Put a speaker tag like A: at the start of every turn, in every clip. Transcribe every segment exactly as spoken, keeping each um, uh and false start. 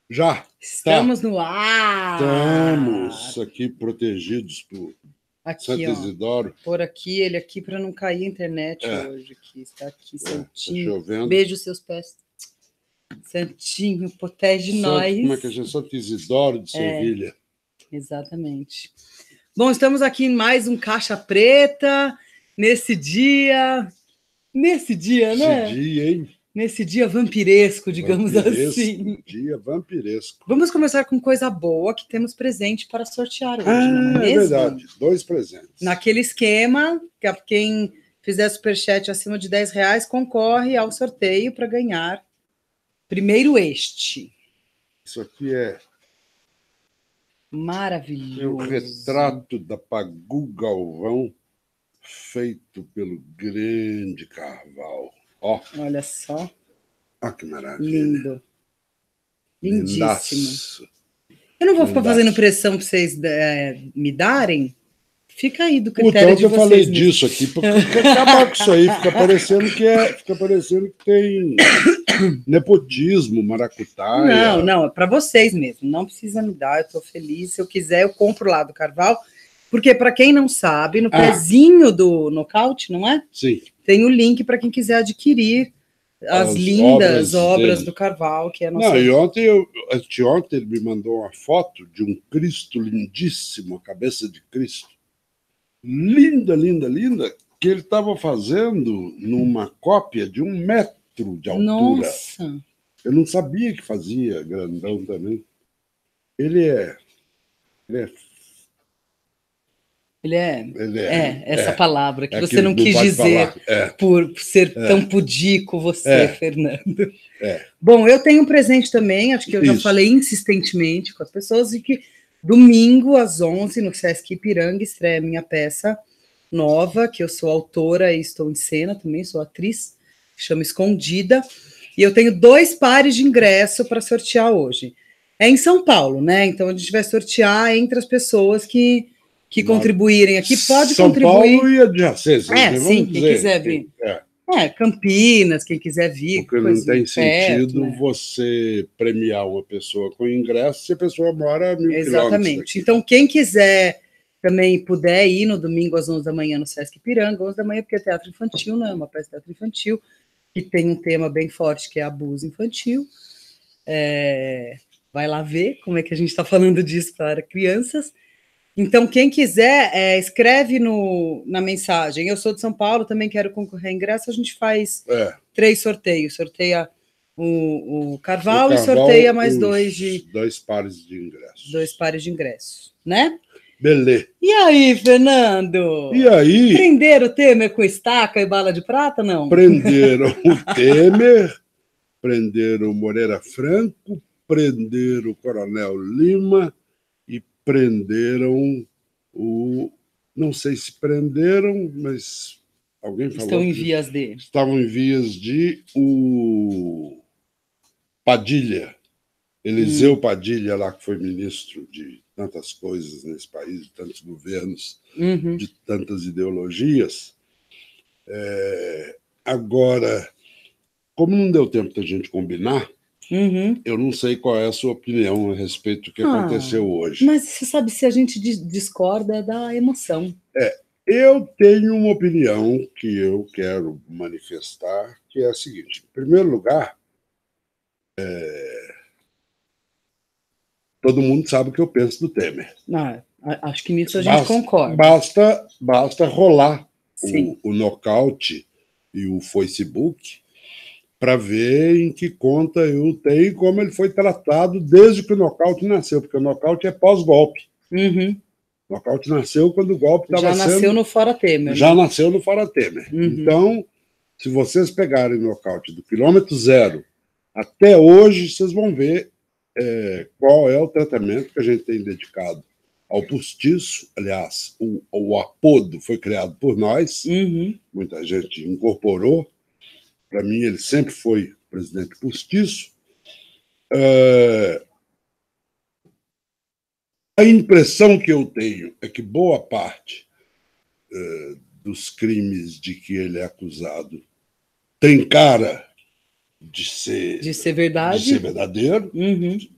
A: Já.
B: Estamos
A: tá.
B: no ar!
A: Estamos aqui protegidos por
B: aqui,
A: Santo
B: ó,
A: Isidoro.
B: por aqui, ele aqui, para não cair a internet
A: é.
B: hoje. Aqui, está aqui,
A: é,
B: Santinho.
A: tá chovendo.
B: Beijo seus pés. Santinho, protege
A: Santo,
B: nós.
A: Como é que a gente Santo Isidoro de Sevilha.
B: É, exatamente. Bom, estamos aqui em mais um Caixa Preta, nesse dia... Nesse dia, né?
A: Esse dia, hein?
B: Nesse dia vampiresco, digamos
A: vampiresco,
B: assim.
A: Dia vampiresco.
B: Vamos começar com coisa boa, que temos presente para sortear hoje,
A: ah,
B: não é mesmo?
A: É verdade, dois presentes.
B: Naquele esquema, que quem fizer superchat acima de dez reais concorre ao sorteio para ganhar primeiro este.
A: Isso aqui é...
B: Maravilhoso.
A: É o retrato da Pagu Galvão, feito pelo grande Carvalho. Ó.
B: Olha só.
A: Ah, que maravilha.
B: Lindo. Lindíssimo.
A: Lindaço.
B: Eu não vou
A: Lindaço.
B: ficar fazendo pressão para vocês é, me darem. Fica aí do critério
A: Puta,
B: de
A: eu
B: vocês.
A: Eu falei
B: mesmo.
A: disso aqui, porque acabar com isso aí, fica parecendo que, é, fica parecendo que tem nepotismo, maracutaia.
B: Não, não, é para vocês mesmo, não precisa me dar, eu estou feliz, se eu quiser eu compro lá do Carvalho, porque para quem não sabe, no ah. pezinho do nocaute, não é?
A: Sim.
B: Tem o link para quem quiser adquirir as, as lindas obras, obras do Carvalho, que é a nossa...
A: Não, e ontem, eu, ontem ele me mandou uma foto de um Cristo lindíssimo, a cabeça de Cristo, linda, linda, linda, que ele estava fazendo numa cópia de um metro de altura.
B: Nossa!
A: Eu não sabia que fazia grandão também. Ele é... Ele é...
B: Ele é,
A: ele é,
B: é essa
A: é,
B: palavra que
A: é
B: você
A: que
B: não quis dizer
A: é.
B: por ser
A: é.
B: tão pudico você,
A: é.
B: Fernando.
A: É.
B: Bom, eu tenho um presente também, acho que eu
A: Isso.
B: já falei insistentemente com as pessoas, e que domingo, às onze, no Sesc Ipiranga, estreia minha peça nova, que eu sou autora e estou em cena também, sou atriz, que chama Escondida, e eu tenho dois pares de ingresso para sortear hoje. É em São Paulo, né? Então a gente vai sortear entre as pessoas que, que contribuírem aqui. Pode
A: São
B: contribuir.
A: São Paulo e adjacência.
B: É, sim, quem quiser vir.
A: É.
B: é, Campinas, quem quiser vir.
A: Porque não tem sentido
B: perto, né?
A: Você premiar uma pessoa com ingresso se a pessoa mora a mil quilômetros.
B: Exatamente. Então, quem quiser também puder ir no domingo às onze da manhã no Sesc Ipiranga, onze da manhã, porque é teatro infantil, né? Uma peça de teatro infantil, que tem um tema bem forte, que é abuso infantil. É... Vai lá ver como é que a gente está falando disso para crianças. Então, quem quiser, é, escreve no, na mensagem. Eu sou de São Paulo, também quero concorrer a ingresso. A gente faz
A: é.
B: três sorteios. Sorteia o, o Carvalho e sorteia mais dois de...
A: Dois pares de ingressos.
B: Dois pares de ingressos, né?
A: Beleza.
B: E aí, Fernando?
A: E aí?
B: Prenderam o Temer com estaca e bala de prata, não?
A: Prenderam o Temer, prenderam o Moreira Franco, prenderam o Coronel Lima e prenderam o... Não sei se prenderam, mas alguém falou...
B: Estão em vias de...
A: Estavam em vias de o Padilha, Eliseu hum. Padilha, lá que foi ministro de tantas coisas nesse país, de tantos governos,
B: uhum.
A: de tantas ideologias. É... Agora, como não deu tempo da gente combinar,
B: Uhum.
A: eu não sei qual é a sua opinião a respeito do que ah, aconteceu hoje.
B: Mas você sabe, se a gente discorda, é da emoção.
A: É, eu tenho uma opinião que eu quero manifestar, que é a seguinte. Em primeiro lugar, é... todo mundo sabe o que eu penso do Temer.
B: Ah, acho que nisso a gente
A: basta,
B: concorda.
A: Basta, basta rolar o, o nocaute e o Facebook para ver em que conta eu tenho e como ele foi tratado desde que o nocaute nasceu, porque o nocaute é pós-golpe.
B: Uhum.
A: O nocaute nasceu quando o golpe estava sendo...
B: Já nasceu no Fora Temer.
A: Já né? nasceu no Fora Temer.
B: Uhum.
A: Então, se vocês pegarem o nocaute do quilômetro zero até hoje, vocês vão ver é, qual é o tratamento que a gente tem dedicado ao postiço. Aliás, o, o apodo foi criado por nós,
B: uhum.
A: muita gente incorporou. Para mim, ele sempre foi presidente postiço. É... A impressão que eu tenho é que boa parte é, dos crimes de que ele é acusado tem cara de ser,
B: de ser verdade,
A: de ser verdadeiro,
B: uhum.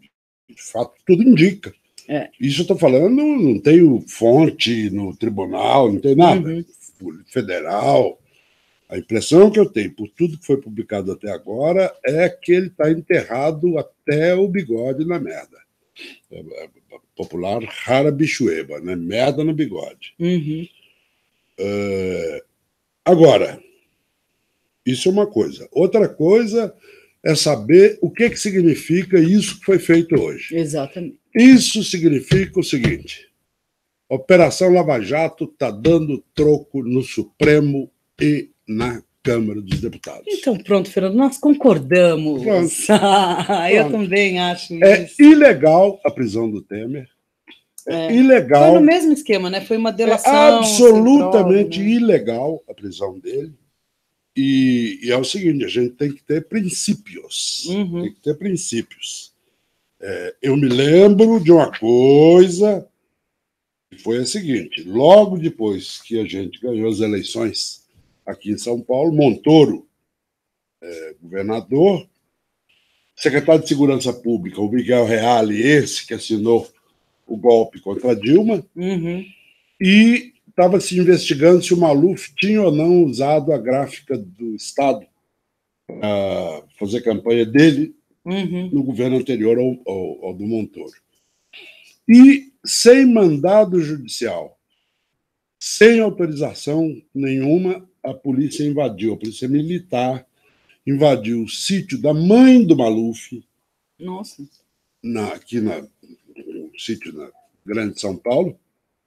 A: De fato, tudo indica.
B: É.
A: Isso eu estou falando, não tenho fonte no tribunal, não tem nada.
B: Uhum.
A: Federal. A impressão que eu tenho, por tudo que foi publicado até agora, é que ele está enterrado até o bigode na merda. É, é, popular rara bichueba, né? Merda no bigode.
B: Uhum.
A: É, agora, isso é uma coisa. Outra coisa é saber o que, que significa isso que foi feito hoje.
B: Exatamente.
A: Isso significa o seguinte: a Operação Lava Jato está dando troco no Supremo e na Câmara dos Deputados.
B: Então, pronto, Fernando, nós concordamos.
A: Pronto.
B: Eu também acho
A: é
B: isso.
A: É ilegal a prisão do Temer. É, é ilegal.
B: Foi no mesmo esquema, né? Foi uma delação.
A: É absolutamente
B: prova, né?
A: ilegal a prisão dele. E, e é o seguinte: a gente tem que ter princípios.
B: Uhum.
A: Tem que ter princípios. É, eu me lembro de uma coisa que foi a seguinte: logo depois que a gente ganhou as eleições aqui em São Paulo, Montoro, é, governador, secretário de Segurança Pública, o Miguel Reale, esse que assinou o golpe contra a Dilma,
B: uhum.
A: e estava se investigando se o Maluf tinha ou não usado a gráfica do Estado para fazer campanha dele
B: uhum.
A: no governo anterior ao, ao, ao do Montoro. E, sem mandado judicial, sem autorização nenhuma, a polícia invadiu, a polícia militar invadiu o sítio da mãe do Maluf.
B: Nossa.
A: Na, aqui na, no sítio na Grande São Paulo,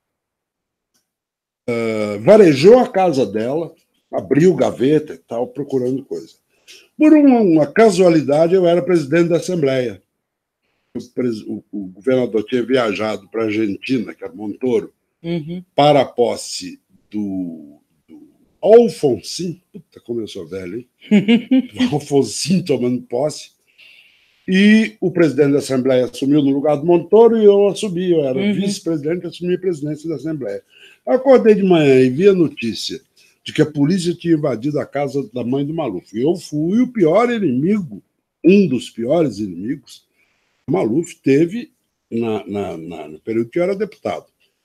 A: uh, varejou a casa dela, abriu gaveta e tal, procurando coisa. Por uma, uma casualidade, eu era presidente da Assembleia. O, o, o governador tinha viajado para a Argentina, que é Montoro,
B: uhum.
A: para a posse do, do Alfonsin. Puta, como eu sou velho, hein? O Alfonsin tomando posse. E o presidente da Assembleia assumiu no lugar do Montoro e eu assumi. Eu era
B: uhum.
A: vice-presidente e assumi a presidência da Assembleia. Eu acordei de manhã e vi a notícia de que a polícia tinha invadido a casa da mãe do Maluf. Eu fui o pior inimigo, um dos piores inimigos que o Maluf teve na, na, na, no período que eu era deputado.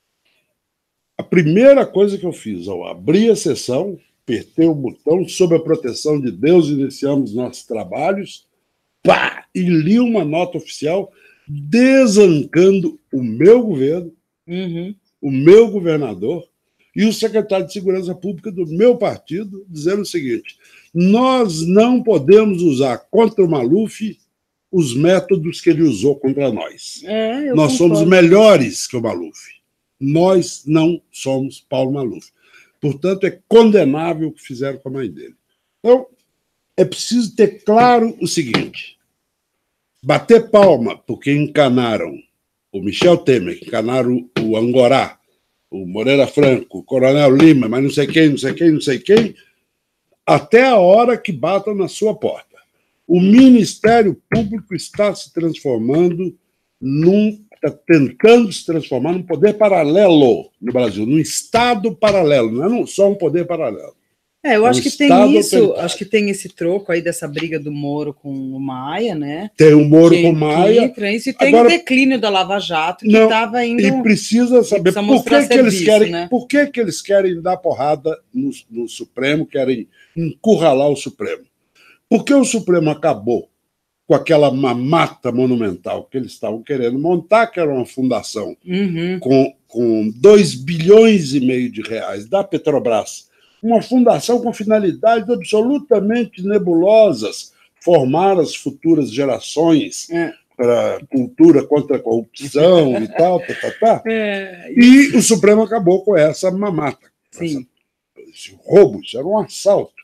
A: A primeira coisa que eu fiz ao abrir a sessão, apertei o botão, sob a proteção de Deus, iniciamos nossos trabalhos, pá, e li uma nota oficial desancando o meu governo,
B: uhum.
A: o meu governador e o secretário de Segurança Pública do meu partido, dizendo o seguinte: nós não podemos usar contra o Maluf os métodos que ele usou contra nós.
B: É, eu
A: nós
B: concordo.
A: somos melhores que o Maluf. Nós não somos Paulo Maluf. Portanto, é condenável o que fizeram com a mãe dele. Então, é preciso ter claro o seguinte: bater palma porque encanaram o Michel Temer, encanaram o Angorá, o Moreira Franco, o Coronel Lima, mas não sei quem, não sei quem, não sei quem, até a hora que batam na sua porta. O Ministério Público está se transformando num... está tentando se transformar num poder paralelo no Brasil, num Estado paralelo, não é só um poder paralelo.
B: É, eu
A: é um
B: acho que tem isso,
A: autoritário.
B: acho que tem esse troco aí dessa briga do Moro com o Maia, né?
A: Tem o Moro
B: que,
A: com o Maia.
B: Entra isso, e tem
A: Agora,
B: o declínio da Lava Jato, que estava indo...
A: E precisa saber
B: precisa
A: por que,
B: serviço,
A: que eles querem,
B: né?
A: por que, que eles querem dar porrada no, no Supremo, querem encurralar o Supremo. Porque o Supremo acabou com aquela mamata monumental que eles estavam querendo montar, que era uma fundação
B: uhum.
A: com, com dois bilhões e meio de reais da Petrobras, uma fundação com finalidades absolutamente nebulosas, formar as futuras gerações
B: é.
A: para cultura contra a corrupção e tal, tá, tá, tá.
B: É,
A: E o Supremo acabou com essa mamata,
B: Sim.
A: Essa, esse roubo, isso era um assalto.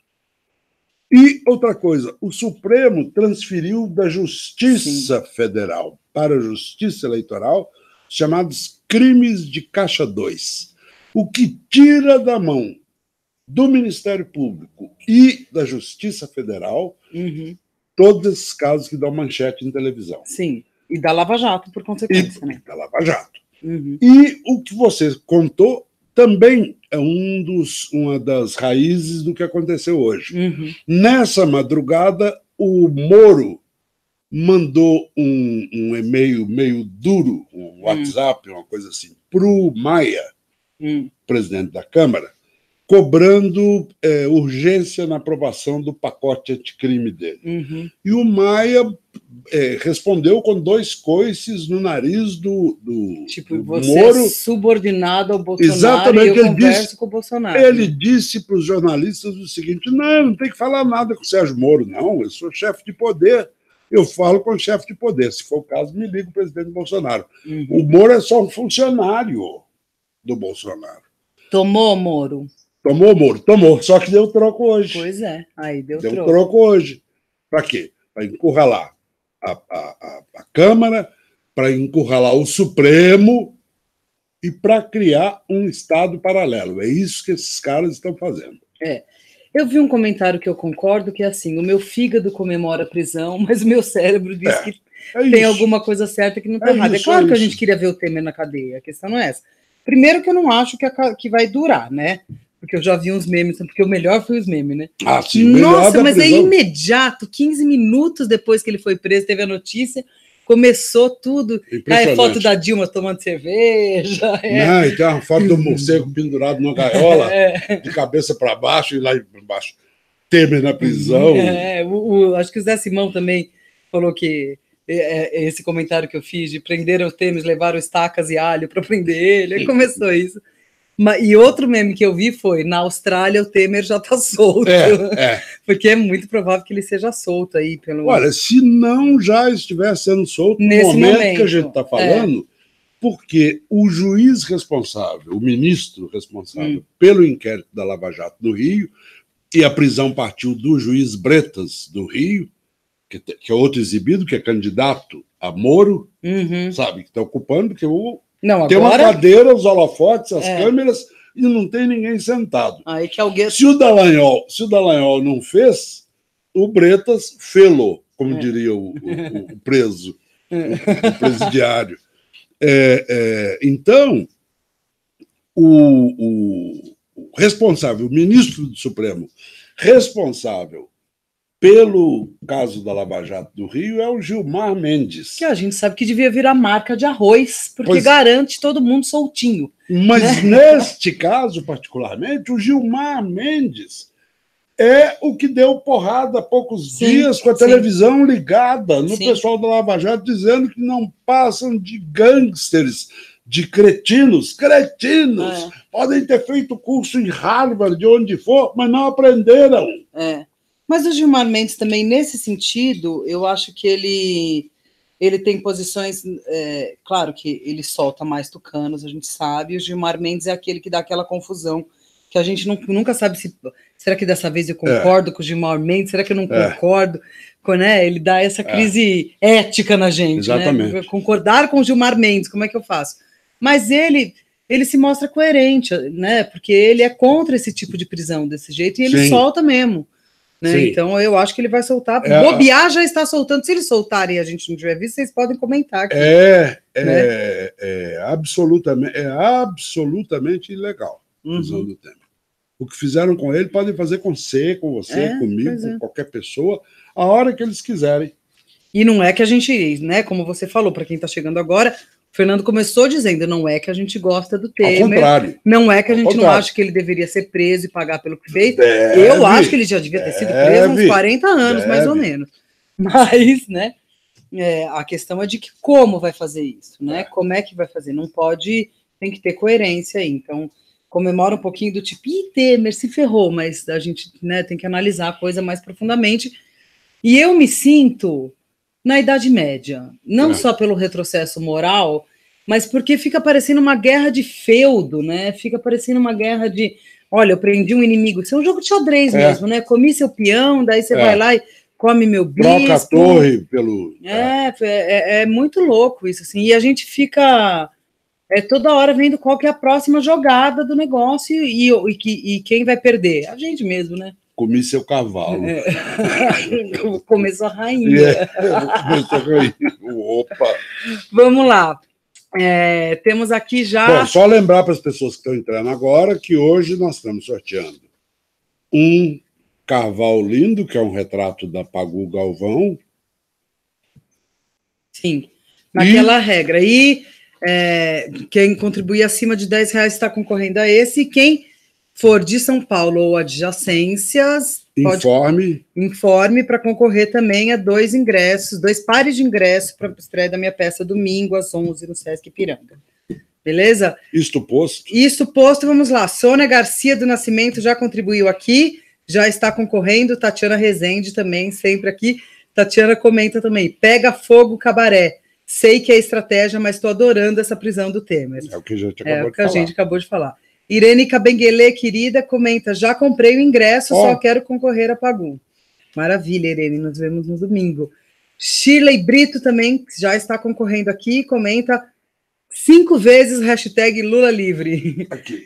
A: E outra coisa, o Supremo transferiu da Justiça Sim. Federal para a Justiça Eleitoral chamados crimes de caixa dois, o que tira da mão do Ministério Público e da Justiça Federal
B: uhum.
A: todos esses casos que dão manchete em televisão.
B: Sim, e da Lava Jato, por consequência.
A: E,
B: né?
A: da Lava Jato.
B: Uhum.
A: E o que você contou também é um dos, uma das raízes do que aconteceu hoje.
B: Uhum.
A: Nessa madrugada, o Moro mandou um, um e-mail meio duro, um WhatsApp, hum. uma coisa assim, para o Maia, hum. presidente da Câmara, cobrando é, urgência na aprovação do pacote anticrime dele. Uhum. E o Maia é, respondeu com dois coices no nariz do, do,
B: tipo,
A: do
B: você
A: Moro.
B: É subordinado ao Bolsonaro.
A: Exatamente,
B: e eu
A: ele
B: converso
A: disse,
B: com o Bolsonaro.
A: Ele né? disse para os jornalistas o seguinte: não, não tem que falar nada com o Sérgio Moro, não, eu sou chefe de poder, eu falo com o chefe de poder. Se for o caso, me liga o presidente Bolsonaro. Uhum. O Moro é só um funcionário do Bolsonaro.
B: Tomou, Moro?
A: Tomou, Moro, tomou, só que deu troco hoje.
B: Pois é, aí deu,
A: deu
B: troco.
A: Deu troco hoje. Para quê? Para encurralar a, a, a, a Câmara, para encurralar o Supremo e para criar um Estado paralelo. É isso que esses caras estão fazendo.
B: É. Eu vi um comentário que eu concordo, que é assim: o meu fígado comemora a prisão, mas o meu cérebro diz é, que é tem alguma coisa certa que não está é errada. É claro é que a gente queria ver o Temer na cadeia, a questão não é essa. Primeiro que eu não acho que, a, que vai durar, né? Porque eu já vi uns memes, porque o melhor foi os memes, né?
A: Ah, sim.
B: Nossa, mas prisão. É imediato, quinze minutos depois que ele foi preso, teve a notícia, começou tudo. Aí a foto da Dilma tomando cerveja. É.
A: Não, e tem uma foto do morcego pendurado numa gaiola, é. de cabeça para baixo e lá embaixo. Temer na prisão.
B: É, o, o, acho que o Zé Simão também falou que é, é esse comentário que eu fiz de prenderam o Temer, levaram estacas e alho para prender ele. Aí começou isso. E outro meme que eu vi foi: na Austrália o Temer já está solto.
A: É, é.
B: Porque é muito provável que ele seja solto aí. Pelo...
A: Olha, se não já estiver sendo solto
B: Nesse
A: no momento,
B: momento
A: que a gente está falando, é. porque o juiz responsável, o ministro responsável hum. pelo inquérito da Lava Jato do Rio, e a prisão partiu do juiz Bretas do Rio, que, que é outro exibido, que é candidato a Moro,
B: uhum.
A: sabe, que está ocupando, porque o
B: Não,
A: tem
B: agora...
A: uma cadeira, os holofotes, as
B: é.
A: câmeras, e não tem ninguém sentado.
B: Aí que alguém...
A: Se o Dallagnol, se o Dallagnol não fez, o Bretas fê-lo, como é. diria o, o, o preso, o, o presidiário. É, é, então, o, o, o responsável, o ministro do Supremo, responsável pelo caso da Lava Jato do Rio é o Gilmar Mendes.
B: Que a gente sabe que devia virar marca de arroz, porque pois, garante todo mundo soltinho.
A: Mas né? neste caso, particularmente, o Gilmar Mendes é o que deu porrada há poucos sim, dias com a sim. televisão ligada no sim. pessoal da Lava Jato, dizendo que não passam de gangsters, de cretinos, cretinos. É. Podem ter feito curso em Harvard, de onde for, mas não aprenderam.
B: É. Mas o Gilmar Mendes também, nesse sentido, eu acho que ele, ele tem posições... É, claro que ele solta mais tucanos, a gente sabe, e o Gilmar Mendes é aquele que dá aquela confusão, que a gente não, nunca sabe se... Será que dessa vez eu concordo é. com o Gilmar Mendes? Será que eu não é. concordo? Com, né, ele dá essa crise é. ética na gente.
A: Exatamente.
B: Né? Concordar com o Gilmar Mendes, como é que eu faço? Mas ele... ele se mostra coerente, né? Porque ele é contra esse tipo de prisão desse jeito, e ele Sim. solta mesmo. Né? Então, eu acho que ele vai soltar. É, Bobear já está soltando. Se eles soltarem e a gente não tiver visto, vocês podem comentar aqui.
A: É, né? é, é, absolutamente, é absolutamente ilegal a prisão
B: uhum.
A: do Temer. O que fizeram com ele, podem fazer com você, com você,
B: é,
A: comigo,
B: é.
A: com qualquer pessoa, a hora que eles quiserem.
B: E não é que a gente, né, como você falou, para quem está chegando agora, o Fernando começou dizendo, não é que a gente gosta do Temer.
A: Ao contrário.
B: Não é que a gente não acha que ele deveria ser preso e pagar pelo que fez. Deve, Eu acho que ele já devia ter sido preso há uns quarenta anos, deve. mais ou menos. Mas, né, é, a questão é de que como vai fazer isso, né? É. Como é que vai fazer? Não pode, tem que ter coerência aí. Então, comemora um pouquinho do tipo, ih, Temer se ferrou, mas a gente, né, tem que analisar a coisa mais profundamente. E eu me sinto... na Idade Média, não é. só pelo retrocesso moral, mas porque fica parecendo uma guerra de feudo, né? Fica parecendo uma guerra de, olha, eu prendi um inimigo, isso é um jogo de xadrez é. mesmo, né? Comi seu peão, daí você é. vai lá e come meu bispo.
A: Troca a torre pelo...
B: É, é, é, é muito louco isso, assim, e a gente fica é, toda hora vendo qual que é a próxima jogada do negócio e, e, e, e quem vai perder. A gente mesmo, né?
A: Comi seu cavalo.
B: É. Começou a rainha.
A: É. Começou a rainha. Opa!
B: Vamos lá. É, temos aqui já...
A: Bom, só lembrar para as pessoas que estão entrando agora que hoje nós estamos sorteando um cavalo lindo, que é um retrato da Pagu Galvão,
B: Sim, naquela e... regra. E é, quem contribuir acima de dez reais está concorrendo a esse, e quem for de São Paulo ou adjacências,
A: informe,
B: informe para concorrer também a dois ingressos, dois pares de ingressos para a estreia da minha peça domingo às onze no Sesc Ipiranga. Beleza?
A: Isto posto.
B: Isto posto, vamos lá. Sônia Garcia do Nascimento já contribuiu aqui, já está concorrendo. Tatiana Rezende também, sempre aqui. Tatiana comenta também. Pega fogo, cabaré. Sei que é estratégia, mas estou adorando essa prisão do Temer.
A: É o que a gente acabou
B: é o
A: de
B: que a
A: falar.
B: gente acabou de falar. Irene Cabenguele, querida, comenta. Já comprei o ingresso, oh. só quero concorrer a Pagu. Maravilha, Irene. Nos vemos no domingo. Shirley Brito também já está concorrendo aqui. Comenta. Cinco vezes hashtag Lula livre.
A: Aqui.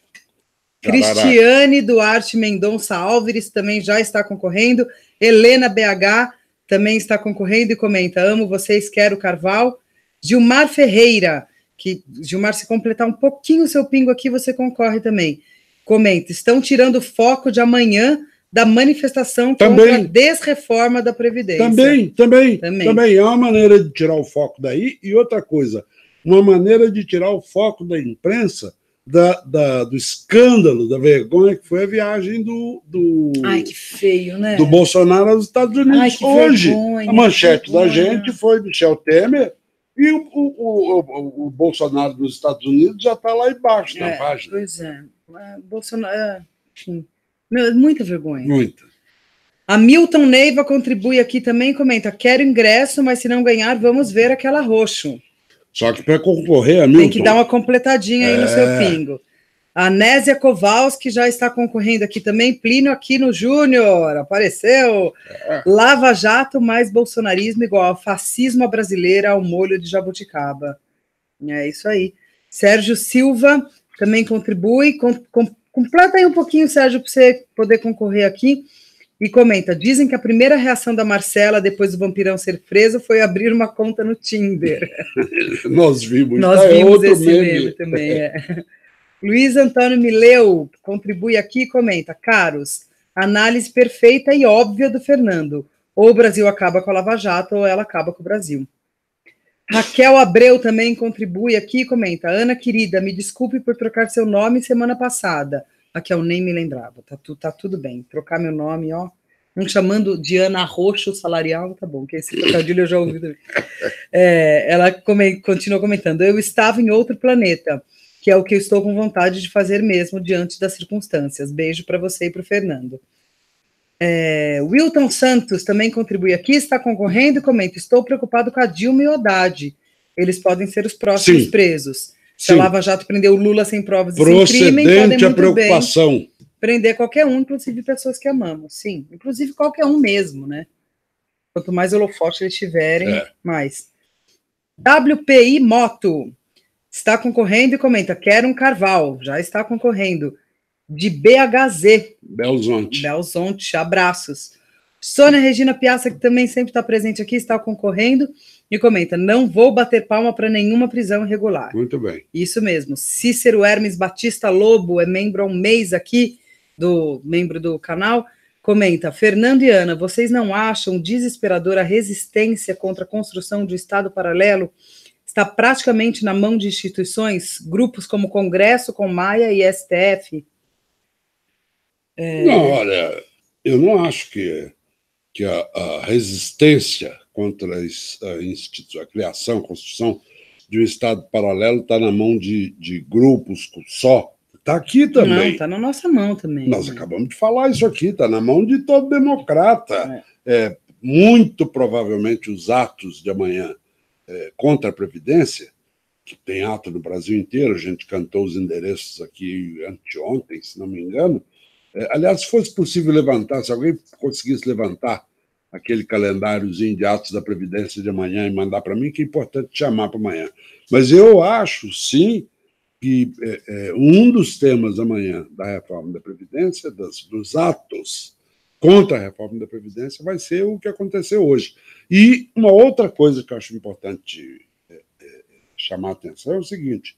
B: Cristiane Duarte Mendonça Álvares também já está concorrendo. Helena B H também está concorrendo e comenta: amo vocês, quero Carval. Gilmar Ferreira, que Gilmar, se completar um pouquinho o seu pingo aqui, você concorre também. Comenta: estão tirando o foco de amanhã da manifestação
A: também.
B: contra a desreforma da Previdência.
A: Também, também,
B: também.
A: Também é uma maneira de tirar o foco daí. E outra coisa, uma maneira de tirar o foco da imprensa da, da, do escândalo, da vergonha que foi a viagem do, do,
B: Ai, que feio, né?
A: do Bolsonaro aos Estados Unidos.
B: Ai, que
A: hoje.
B: Vergonha,
A: a manchete
B: da
A: gente foi Michel Temer e o, o, o, o Bolsonaro nos Estados Unidos já está lá embaixo na
B: é,
A: página.
B: Pois é. Bolsonaro, enfim, muita vergonha.
A: Muita.
B: A Milton Neiva contribui aqui também e comenta: quero ingresso, mas se não ganhar, vamos ver aquela roxo.
A: Só que para concorrer, a Milton...
B: Tem que dar uma completadinha aí
A: é...
B: no seu pingo. A Nésia Kowalski já está concorrendo aqui também. Plínio Aquino Júnior, apareceu. É. Lava Jato mais bolsonarismo igual ao fascismo brasileira ao molho de jabuticaba. É isso aí. Sérgio Silva também contribui. Com, com, completa aí um pouquinho, Sérgio, para você poder concorrer aqui. E comenta: dizem que a primeira reação da Marcela depois do vampirão ser preso foi abrir uma conta no Tinder.
A: Nós vimos.
B: Nós
A: tá,
B: vimos
A: é
B: esse meme, meme também. É. Luiz Antônio Mileu contribui aqui e comenta: caros, análise perfeita e óbvia do Fernando. Ou o Brasil acaba com a Lava Jato ou ela acaba com o Brasil. Raquel Abreu também contribui aqui e comenta: Ana querida, me desculpe por trocar seu nome semana passada. Raquel, nem me lembrava, tá, tu, tá tudo bem. Trocar meu nome, ó. Não chamando de Ana Roxo Salarial, tá bom, que esse trocadilho eu já ouvi também. É, ela come, continua comentando: eu estava em outro planeta, que é o que eu estou com vontade de fazer mesmo diante das circunstâncias. Beijo para você e para o Fernando. É, Wilton Santos também contribui aqui, está concorrendo e comenta: estou preocupado com a Dilma e o Haddad. Eles podem ser os próximos Sim. presos. Se Sim. a Lava Jato prender o Lula sem provas e sem crime, podem muito
A: a preocupação.
B: bem prender qualquer um, inclusive pessoas que amamos. Sim, inclusive qualquer um mesmo, né? Quanto mais holofote eles tiverem, é. mais. W P I Moto está concorrendo e comenta: quero um Carval. Já está concorrendo. De B H Z.
A: Belzonte.
B: Belzonte, abraços. Sônia Regina Piazza, que também sempre está presente aqui, está concorrendo e comenta: não vou bater palma para nenhuma prisão irregular.
A: Muito bem.
B: Isso mesmo. Cícero Hermes Batista Lobo é membro há um mês aqui, do membro do canal, comenta: Fernando e Ana, vocês não acham desesperadora a resistência contra a construção de um Estado paralelo? Está praticamente na mão de instituições, grupos como Congresso, com Maia e S T F?
A: É... Não, olha, eu não acho que, que a, a resistência contra a, a, a criação, a construção de um Estado paralelo está na mão de, de grupos só. Está aqui também.
B: Não, está na nossa mão também.
A: Nós
B: né?
A: acabamos de falar isso aqui, está na mão de todo democrata. É. É, muito provavelmente os atos de amanhã é, contra a Previdência, que tem ato no Brasil inteiro, a gente cantou os endereços aqui anteontem, se não me engano. É, aliás, se fosse possível levantar, se alguém conseguisse levantar aquele calendáriozinho de atos da Previdência de amanhã e mandar para mim, que é importante chamar para amanhã. Mas eu acho, sim, que é, é, um dos temas amanhã da reforma da Previdência, das, dos atos contra a reforma da Previdência, vai ser o que aconteceu hoje. E uma outra coisa que eu acho importante é, é, chamar a atenção é o seguinte,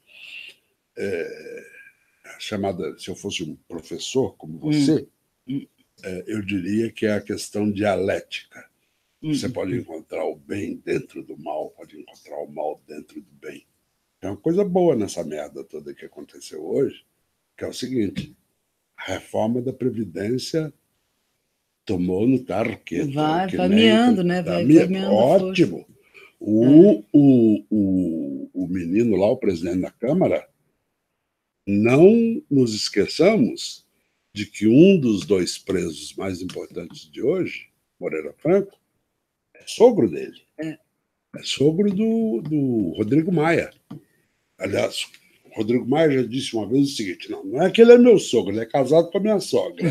A: é, chamada, se eu fosse um professor como você, hum. é, eu diria que é a questão dialética. Você pode encontrar o bem dentro do mal, pode encontrar o mal dentro do bem. É uma coisa boa nessa merda toda que aconteceu hoje, que é o seguinte, a reforma da Previdência tomou no tarqueta.
B: Vai, vai miando, né? Vai, vai miando.
A: Ótimo. O, é. o, o, o menino lá, o presidente da Câmara, não nos esqueçamos de que um dos dois presos mais importantes de hoje, Moreira Franco, é sogro dele. É, é sogro do, do Rodrigo Maia. Aliás, o Rodrigo Maia já disse uma vez o seguinte, não, não é que ele é meu sogro, ele é casado com a minha sogra.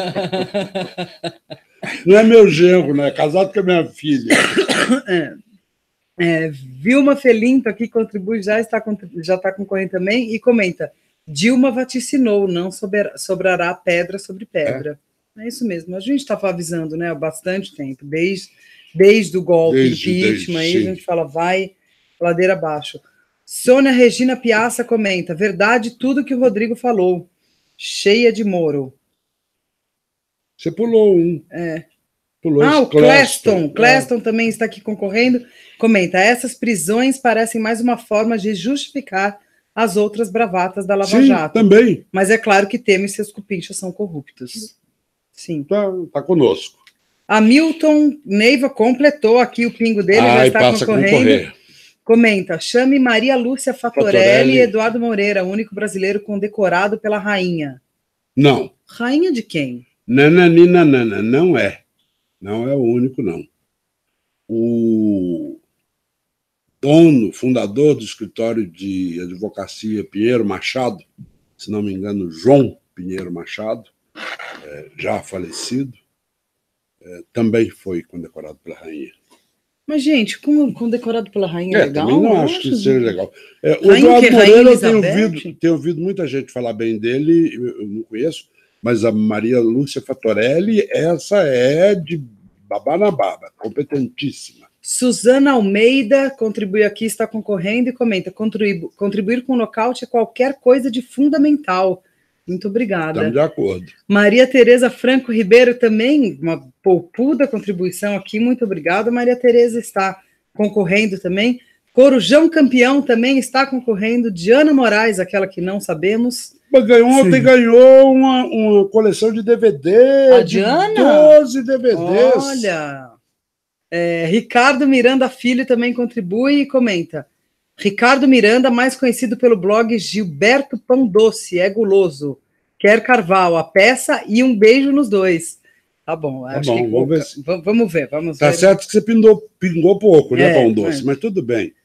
A: Não é meu genro, né? É casado com a minha filha.
B: É. É, Vilma Felinto aqui contribui, já está, já está concorrendo também, e comenta, Dilma vaticinou, não sober, sobrará pedra sobre pedra. É, é isso mesmo, a gente estava avisando, né, há bastante tempo, desde, desde o golpe, desde, impeachment, desde, aí sim. A gente fala, vai ladeira abaixo. Sônia Regina Piazza comenta, verdade tudo que o Rodrigo falou, cheia de Moro.
A: Você pulou um.
B: É. Pulou ah, o Cleston, Cleston é. Também está aqui concorrendo, comenta, essas prisões parecem mais uma forma de justificar as outras bravatas da Lava
A: Sim,
B: Jato.
A: Também.
B: Mas é claro que Temer e seus cupinchas são corruptos. Sim.
A: Está tá conosco.
B: Hamilton Neiva completou aqui o pingo dele,
A: Ai,
B: já está
A: passa
B: concorrendo. Comenta, chame Maria Lúcia Fatorelli, Fatorelli e Eduardo Moreira, único brasileiro condecorado pela rainha.
A: Não.
B: Rainha de quem?
A: Nananina, nana, não é. Não é o único, não. O dono, fundador do escritório de advocacia Pinheiro Machado, se não me engano, João Pinheiro Machado, é, já falecido, é, também foi condecorado pela rainha.
B: Mas, gente, condecorado pela rainha é, é legal?
A: Também não acho que isso seja legal. É, o Eduardo Moreira, eu tenho ouvido, tenho ouvido muita gente falar bem dele, eu, eu não conheço, mas a Maria Lúcia Fatorelli, essa é de babá na baba, competentíssima.
B: Suzana Almeida contribui aqui, está concorrendo e comenta, contribu contribuir com o nocaute é qualquer coisa de fundamental. Muito obrigada.
A: Estamos de acordo.
B: Maria Tereza Franco Ribeiro também, uma poupuda contribuição aqui, muito obrigada. Maria Tereza está concorrendo também. Corujão Campeão também está concorrendo. Diana Moraes, aquela que não sabemos.
A: Ganhou, ontem ganhou uma, uma coleção de D V D.
B: A Diana?
A: doze D V Ds.
B: Olha. É, Ricardo Miranda Filho também contribui e comenta. Ricardo Miranda, mais conhecido pelo blog Gilberto Pão Doce, é guloso. Quer Carvalho, a peça e um beijo nos dois. Tá bom, acho
A: tá bom,
B: que
A: vamos ver, se...
B: vamos ver. Vamos
A: tá
B: ver.
A: Certo que você pingou, pingou pouco, né, é, Pão Doce, mas... mas tudo bem.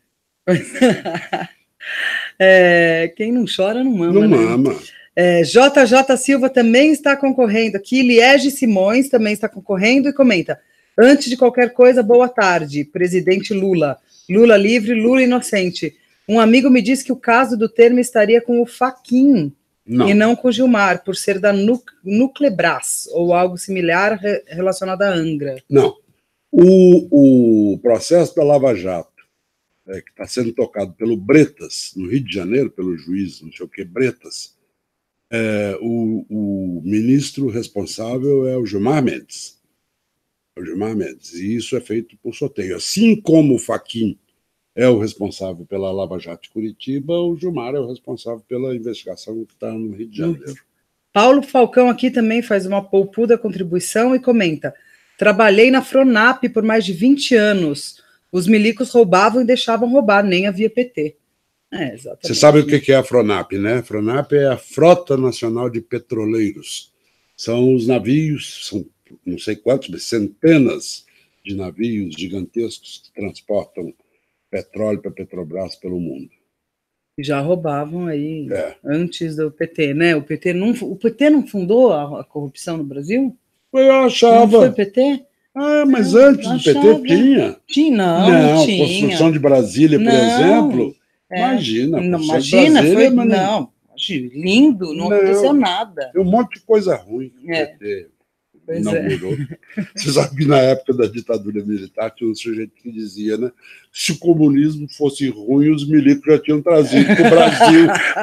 B: É, quem não chora não mama.
A: Não
B: né?
A: mama.
B: É, J J Silva também está concorrendo aqui. Liege Simões também está concorrendo e comenta. Antes de qualquer coisa, boa tarde, presidente Lula. Lula livre, Lula inocente. Um amigo me disse que o caso do Temer estaria com o Fachin não. e não com o Gilmar, por ser da Nuclebras, ou algo similar re relacionado à Angra.
A: Não. O, o processo da Lava Jato, é, que está sendo tocado pelo Bretas, no Rio de Janeiro, pelo juiz, não sei o que, Bretas, é, o, o ministro responsável é o Gilmar Mendes. O Gilmar Mendes, e isso é feito por sorteio. Assim como o Fachin é o responsável pela Lava Jato de Curitiba, o Gilmar é o responsável pela investigação que está no Rio de Janeiro.
B: Paulo Falcão aqui também faz uma poupuda contribuição e comenta: trabalhei na Fronap por mais de vinte anos. Os milicos roubavam e deixavam roubar, nem havia P T. É, exatamente.
A: Você sabe o que é a Fronap, né? A Fronap é a Frota Nacional de Petroleiros. São os navios, são não sei quantos, mas centenas de navios gigantescos que transportam petróleo para Petrobras pelo mundo.
B: Já roubavam aí
A: é.
B: antes do P T, né? O P T não, o P T não fundou a, a corrupção no Brasil?
A: Eu achava.
B: Não foi o P T?
A: Ah, mas não, antes do P T tinha.
B: Tinha, não,
A: não
B: tinha.
A: Construção de Brasília, por não, exemplo. É. Imagina.
B: Não, imagina, Brasília, foi, mas não. Lindo, não, não aconteceu nada.
A: Tem um monte de coisa ruim que o
B: é.
A: P T
B: pois
A: inaugurou.
B: É.
A: Você sabe que na época da ditadura militar tinha um sujeito que dizia, né? Se o comunismo fosse ruim, os milicos já tinham trazido para o Brasil.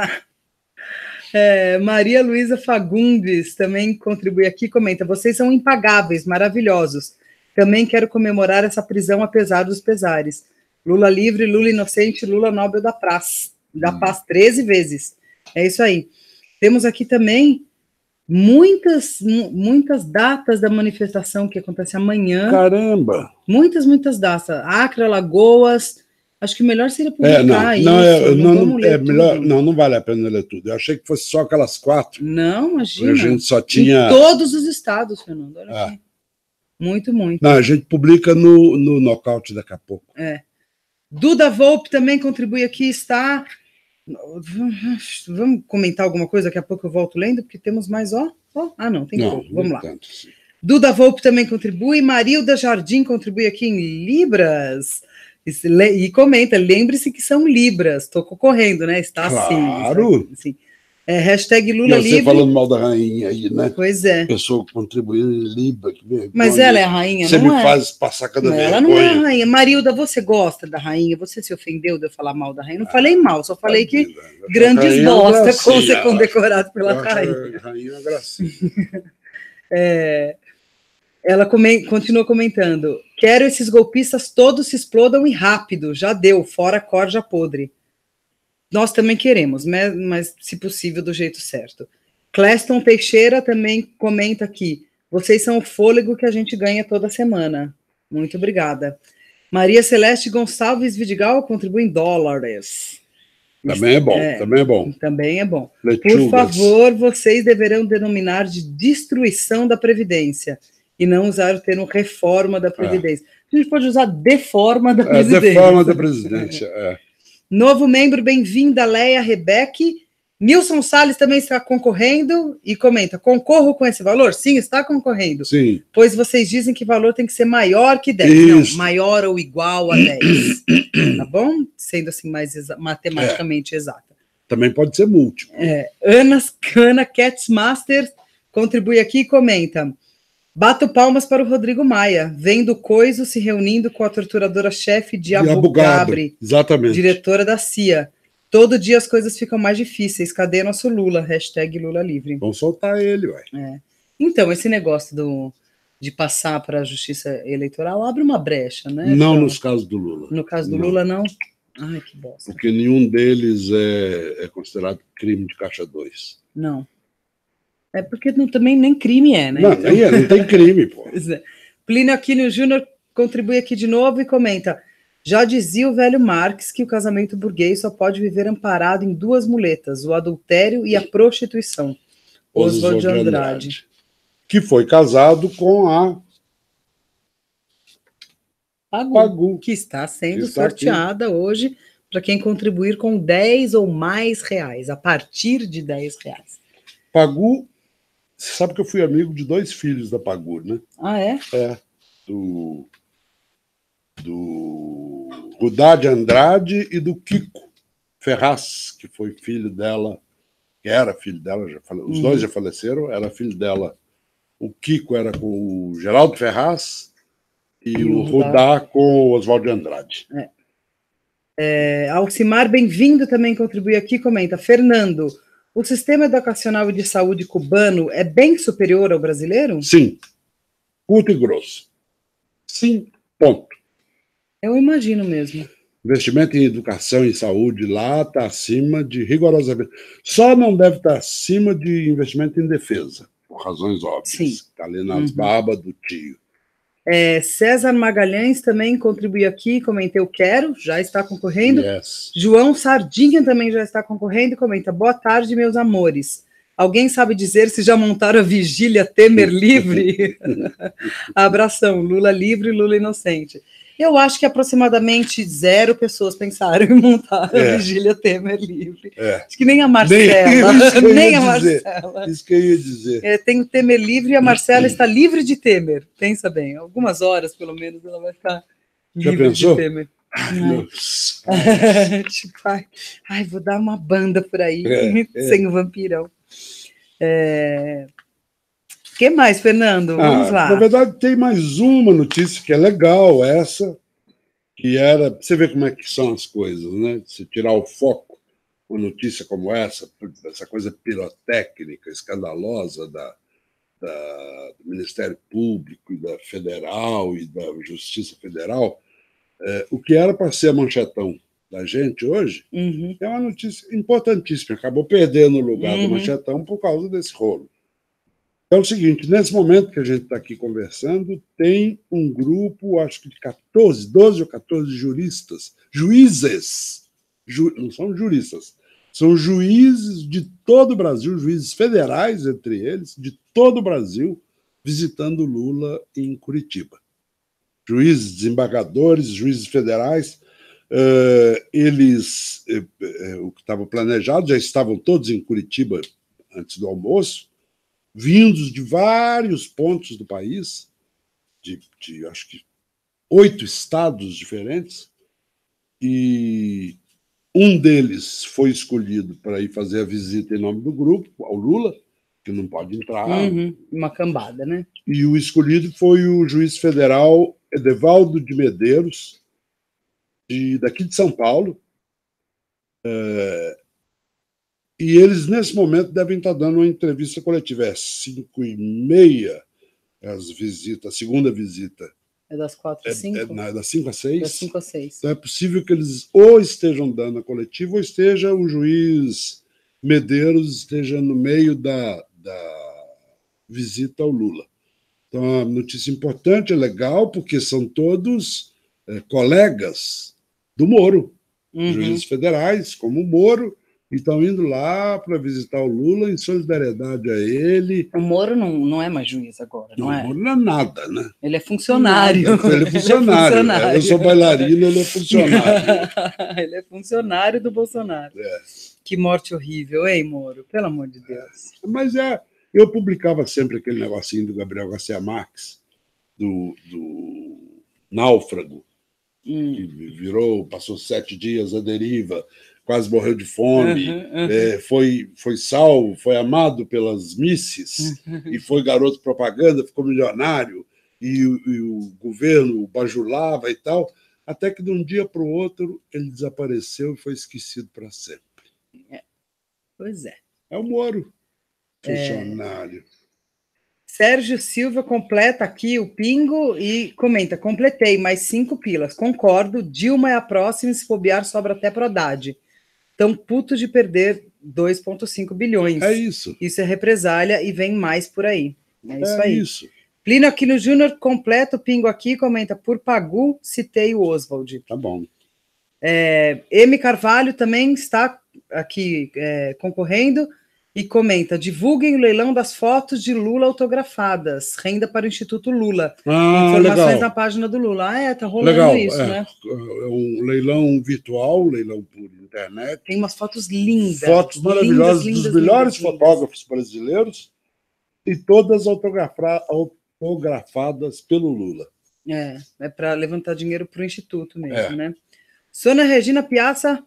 B: É, Maria Luísa Fagundes também contribui aqui, comenta, vocês são impagáveis, maravilhosos. Também quero comemorar essa prisão apesar dos pesares. Lula livre, Lula inocente, Lula Nobel da Paz, da Paz treze vezes. É isso aí. Temos aqui também muitas, muitas datas da manifestação que acontece amanhã.
A: Caramba!
B: Muitas, muitas datas. Acre, Alagoas. Acho que melhor seria publicar
A: é, não,
B: isso.
A: Não, é,
B: não,
A: não,
B: vamos ler
A: é melhor,
B: tudo.
A: não, não vale a pena ler tudo. Eu achei que fosse só aquelas quatro.
B: Não, imagina.
A: A gente só tinha...
B: Em todos os estados, Fernando. Olha
A: ah.
B: aqui. Muito, muito.
A: Não, a gente publica no, no Nocaute daqui a pouco.
B: É. Duda Volpe também contribui aqui, está... Vamos comentar alguma coisa? Daqui a pouco eu volto lendo, porque temos mais, ó. ó. Ah, não, tem
A: não,
B: pouco. Vamos lá.
A: Tanto,
B: Duda Volpe também contribui. Marilda Jardim contribui aqui em Libras. E comenta, lembre-se que são Libras. Estou concorrendo, né? Está assim.
A: Claro.
B: Assim. É, hashtag Lula
A: e você
B: livre.
A: falando mal da rainha aí, né?
B: Pois é.
A: Pessoa contribuindo em Libra, que vergonha.
B: Mas ela é a rainha,
A: você
B: não
A: me
B: é?
A: faz passar cada
B: não,
A: vergonha.
B: Ela não é a rainha. Marilda, você gosta da rainha? Você se ofendeu de eu falar mal da rainha? Não ah, falei mal, só falei que vida. Grandes bosta como ser condecorado pela rainha.
A: A rainha é gracinha.
B: é, ela come, continua comentando. Quero esses golpistas todos se explodam e rápido. Já deu, fora corja podre. Nós também queremos, mas, mas se possível do jeito certo. Cleston Teixeira também comenta aqui. Vocês são o fôlego que a gente ganha toda semana. Muito obrigada. Maria Celeste Gonçalves Vidigal contribui em dólares.
A: Também é bom, é, também é bom.
B: Também é bom.
A: Lechugas.
B: Por favor, vocês deverão denominar de destruição da Previdência e não usar o termo reforma da Previdência. É. A gente pode usar deforma da Previdência.
A: É, deforma da Previdência, é.
B: Novo membro, bem-vinda, Leia Rebeque. Nilson Salles também está concorrendo e comenta, concorro com esse valor? Sim, está concorrendo.
A: Sim.
B: Pois vocês dizem que o valor tem que ser maior que dez.
A: Isso.
B: Não, maior ou igual a dez. Tá bom? Sendo assim mais exa matematicamente é. exata.
A: Também pode ser múltiplo.
B: É. Ana, Ana Catsmaster contribui aqui e comenta, bato palmas para o Rodrigo Maia, vendo Coiso se reunindo com a torturadora-chefe de Abu, Abu Ghabri,
A: exatamente.
B: diretora da C I A. Todo dia as coisas ficam mais difíceis. Cadê nosso Lula? Hashtag Lula livre.
A: Vamos soltar ele, ué.
B: É. Então, esse negócio do, de passar para a justiça eleitoral abre uma brecha, né?
A: Não
B: então,
A: nos casos do Lula.
B: No caso do
A: não.
B: Lula, não? Ai, que bosta.
A: Porque nenhum deles é, é considerado crime de caixa dois.
B: Não. É porque não, também nem crime é, né?
A: Não,
B: então...
A: nem é, não tem crime, pô.
B: É. Plínio Aquino Júnior contribui aqui de novo e comenta, já dizia o velho Marx que o casamento burguês só pode viver amparado em duas muletas, o adultério e a prostituição. Oswald de Andrade. Andrade.
A: Que foi casado com a
B: Pagu,
A: Pagu
B: que está sendo
A: que está
B: sorteada aqui hoje para quem contribuir com dez ou mais reais, a partir de dez reais.
A: Pagu, você sabe que eu fui amigo de dois filhos da Pagu, né?
B: Ah, é?
A: É, do, do Rudá de Andrade e do Kiko Ferraz, que foi filho dela, que era filho dela, já fale, os uhum. dois já faleceram, era filho dela. O Kiko era com o Geraldo Ferraz e, e o Rudá com o Oswald de Andrade.
B: É. É, Alcimar, bem-vindo, também contribui aqui, comenta, Fernando, o sistema educacional e de saúde cubano é bem superior ao brasileiro?
A: Sim, curto e grosso. Sim, ponto.
B: Eu imagino mesmo.
A: Investimento em educação e saúde lá está acima de, rigorosamente, só não deve estar acima de investimento em defesa, por razões óbvias.
B: Sim.
A: Está ali nas uhum. barbas do tio.
B: É, César Magalhães também contribui aqui, comentei, eu quero, já está concorrendo.
A: Yes.
B: João Sardinha também já está concorrendo e comenta, boa tarde, meus amores. Alguém sabe dizer se já montaram a vigília Temer livre? Abração, Lula livre, Lula inocente. Eu acho que aproximadamente zero pessoas pensaram em montar
A: é.
B: a vigília Temer livre.
A: É.
B: Acho que nem a Marcela.
A: Nem,
B: nem a
A: dizer.
B: Marcela.
A: Isso que eu ia dizer.
B: É, tem o Temer livre e a Marcela está livre de Temer. Pensa bem, algumas horas, pelo menos, ela vai ficar
A: Já
B: livre
A: pensou?
B: de Temer.
A: Ai,
B: tipo, ai, ai, vou dar uma banda por aí,
A: é,
B: sem
A: é.
B: o vampirão. É... O que mais, Fernando? Vamos
A: ah,
B: lá.
A: Na verdade, tem mais uma notícia que é legal, essa, que era... Você vê como é que são as coisas, né? Se tirar o foco, uma notícia como essa, essa coisa pirotécnica, escandalosa da, da, do Ministério Público, e da Federal e da Justiça Federal, é, o que era para ser manchetão da gente hoje,
B: uhum.
A: é uma notícia importantíssima. Acabou perdendo o lugar
B: Uhum.
A: do manchetão por causa desse rolo. É o seguinte, nesse momento que a gente está aqui conversando, tem um grupo, acho que de quatorze, doze ou quatorze juristas, juízes, ju, não são juristas, são juízes de todo o Brasil, juízes federais entre eles, de todo o Brasil, visitando Lula em Curitiba. Juízes, desembargadores, juízes federais, uh, eles, uh, uh, o que estava planejado, já estavam todos em Curitiba antes do almoço, vindos de vários pontos do país, de, de acho que oito estados diferentes, e um deles foi escolhido para ir fazer a visita em nome do grupo, ao Lula, que não pode entrar.
B: Uhum. Uma cambada, né?
A: E o escolhido foi o juiz federal Edevaldo de Medeiros, de, daqui de São Paulo. É, e eles, nesse momento, devem estar dando uma entrevista coletiva. É cinco e meia as visitas, a segunda visita.
B: É das quatro às cinco?
A: É, é, é das cinco às seis?
B: Das cinco às seis.
A: Então é possível que eles ou estejam dando a coletiva ou esteja o juiz Medeiros esteja no meio da, da visita ao Lula. Então é uma notícia importante, é legal, porque são todos é, colegas do Moro, uhum. juízes federais, como o Moro, e estão indo lá para visitar o Lula em solidariedade a ele.
B: O Moro não, não é mais juiz agora, não, não é?
A: O Moro não é nada, né?
B: Ele é funcionário.
A: Nada. Ele é funcionário. Ele é funcionário. Eu sou bailarino, ele é funcionário.
B: Ele é funcionário do Bolsonaro.
A: É.
B: Que morte horrível, hein, Moro? Pelo amor de Deus.
A: É. Mas é, eu publicava sempre aquele negocinho do Gabriel Garcia Marques, do, do Náufrago, hum. que virou, passou sete dias à deriva, quase morreu de fome, uhum, uhum. É, foi, foi salvo, foi amado pelas misses, uhum. e foi garoto propaganda, ficou milionário, e, e o governo o bajulava e tal, até que de um dia para o outro ele desapareceu e foi esquecido para sempre.
B: É. Pois é.
A: É o Moro, funcionário. É.
B: Sérgio Silva completa aqui o pingo e comenta, completei, mais cinco pilas, concordo, Dilma é a próxima, se bobear sobra até pro Haddad. Tão puto de perder dois vírgula cinco bilhões.
A: É isso.
B: Isso é represália e vem mais por aí. É isso
A: é
B: aí.
A: Isso.
B: Plínio Aquino Júnior completa o pingo aqui, comenta, por Pagu, citei o Oswald.
A: Tá bom.
B: É, M. Carvalho também está aqui é, concorrendo e comenta, divulguem o leilão das fotos de Lula autografadas, renda para o Instituto Lula.
A: Ah,
B: informações
A: legal.
B: na página do Lula. Ah, é, tá rolando
A: legal,
B: isso,
A: é.
B: né?
A: É um leilão virtual, leilão por internet.
B: Tem umas fotos lindas.
A: Fotos maravilhosas
B: lindas,
A: dos
B: lindas,
A: melhores
B: lindas,
A: fotógrafos lindas. brasileiros e todas autografa autografadas pelo Lula.
B: É, é para levantar dinheiro para o Instituto mesmo,
A: é.
B: né? Sônia Regina Piazza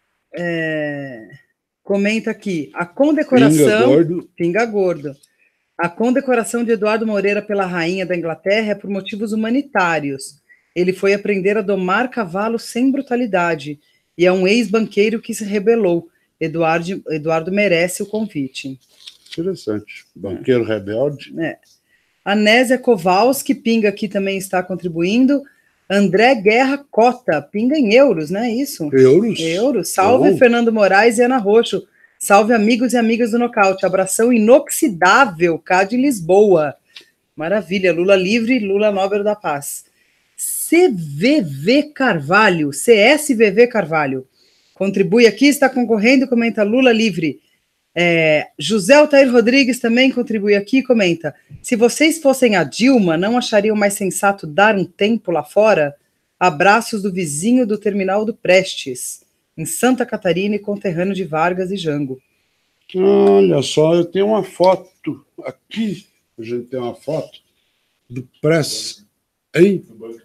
B: é, comenta aqui, a condecoração...
A: Pinga gordo.
B: Pinga gordo. A condecoração de Eduardo Moreira pela rainha da Inglaterra é por motivos humanitários. Ele foi aprender a domar cavalos sem brutalidade e é um ex-banqueiro que se rebelou. Eduardo, Eduardo merece o convite.
A: Interessante. Banqueiro é. rebelde.
B: É. Anésia Kowalski, pinga aqui também está contribuindo. André Guerra Cota, pinga em euros, não é isso?
A: Euros.
B: Euros. Salve Bom. Fernando Moraes e Ana Roxo. Salve amigos e amigas do Nocaute. Abração inoxidável, cá de Lisboa. Maravilha. Lula livre, Lula Nobel da Paz. C V V Carvalho, C S V V Carvalho. Contribui aqui, está concorrendo, comenta Lula livre. É, José Altair Rodrigues também contribui aqui e comenta, se vocês fossem a Dilma, não achariam mais sensato dar um tempo lá fora? Abraços do vizinho do terminal do Prestes, em Santa Catarina e conterrâneo de Vargas e Jango.
A: Olha só, eu tenho uma foto aqui, a gente tem uma foto do Prestes, hein?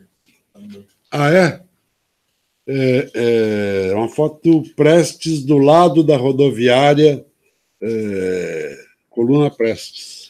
A: Ah, é? É, é uma foto do Prestes do lado da rodoviária É, Coluna Prestes.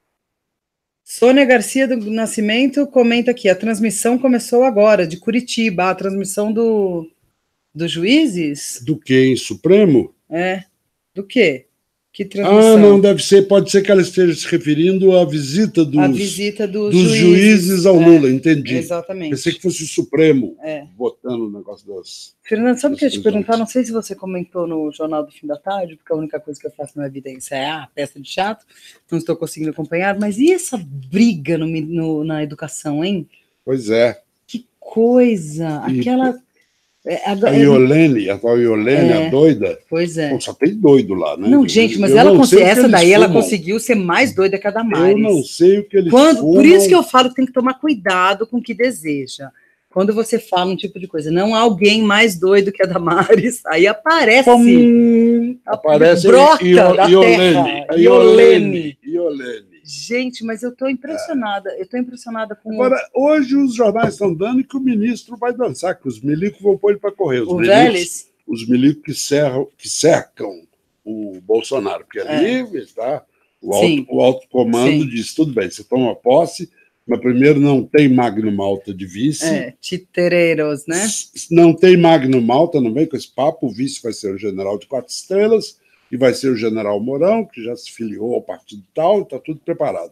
B: Sônia Garcia do Nascimento comenta aqui, a transmissão começou agora, de Curitiba, a transmissão do, dos juízes?
A: Do que, em Supremo?
B: É, do quê? O Que transmissão?
A: Ah, não, deve ser, pode ser que ela esteja se referindo à visita dos,
B: a visita dos,
A: dos juízes, juízes ao
B: é,
A: Lula, entendi.
B: Exatamente.
A: Pensei que fosse o Supremo
B: é.
A: votando o negócio das...
B: Fernando, sabe o que eu ia te perguntar? Não sei se você comentou no Jornal do Fim da Tarde, porque a única coisa que eu faço na minha vida é a peça de teatro, não estou conseguindo acompanhar, mas e essa briga no, no, na educação, hein?
A: Pois é.
B: Que coisa! E... Aquela...
A: É, a, a Iolene, a tal Iolene, é, a doida.
B: Pois é.
A: Pô, só tem doido lá, né?
B: Não, gente, mas ela consegui, essa daí ela conseguiu ser mais doida que a Damares.
A: Eu não sei o que eles
B: Quando,
A: fumam.
B: Por isso que eu falo que tem que tomar cuidado com o que deseja. Quando você fala um tipo de coisa, não há alguém mais doido que a Damares, aí aparece.
A: Hum, aparece
B: brota
A: Io,
B: da
A: Iolene,
B: terra.
A: Iolene. Iolene.
B: Gente, mas eu estou impressionada, é. eu estou impressionada com...
A: Agora, hoje os jornais estão dando que o ministro vai dançar, que os milicos vão pôr ele para correr. Os
B: o
A: milicos,
B: Vélez?
A: Os milicos que, cerram, que cercam o Bolsonaro, porque ali
B: é.
A: está o alto, o alto comando Sim. diz, tudo bem, você toma posse, mas primeiro não tem Magno Malta de vice.
B: É, titereiros, né?
A: Não tem Magno Malta, não vem com esse papo, o vice vai ser o general de quatro estrelas, e vai ser o general Mourão, que já se filiou ao partido tal, está tudo preparado.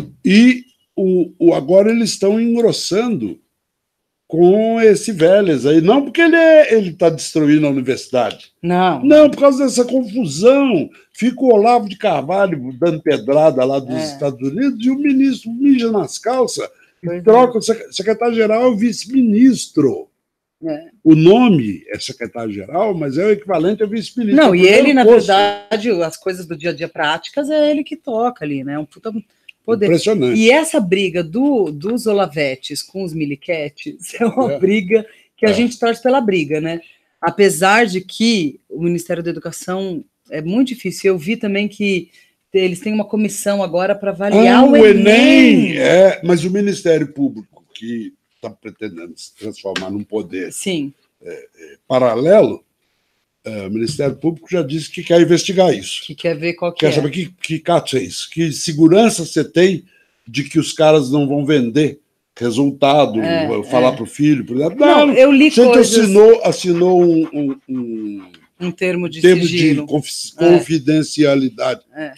A: E o, o, agora eles estão engrossando com esse Vélez aí, não porque ele é, ele está destruindo a universidade.
B: Não.
A: Não, por causa dessa confusão. Fica o Olavo de Carvalho dando pedrada lá dos é. Estados Unidos e o ministro mija nas calças pois e troca. É. O secretário-geral é o vice-ministro. É. O nome é secretário-geral, mas é o equivalente ao vice-ministro.
B: Não, e ele, na posto. verdade, as coisas do dia a dia práticas é ele que toca ali, né? Um puta poder.
A: Impressionante.
B: E essa briga do, dos Olavetes com os Miliquetes é uma é. briga que a é. gente torce pela briga, né? Apesar de que o Ministério da Educação é muito difícil. Eu vi também que eles têm uma comissão agora para avaliar ah, o Enem.
A: Enem. É, mas o Ministério Público, que está pretendendo se transformar num poder
B: Sim.
A: É, é, paralelo, é, o Ministério Público já disse que quer investigar isso.
B: Que quer ver qual que
A: quer
B: é.
A: Quer saber que, que cato é isso, que segurança você tem de que os caras não vão vender resultado, é, falar é. para o filho. Por exemplo.
B: Não, não, eu li
A: você
B: coisas...
A: assinou, assinou um, um, um,
B: um termo de
A: termo
B: sigilo.
A: de conf, confidencialidade.
B: É.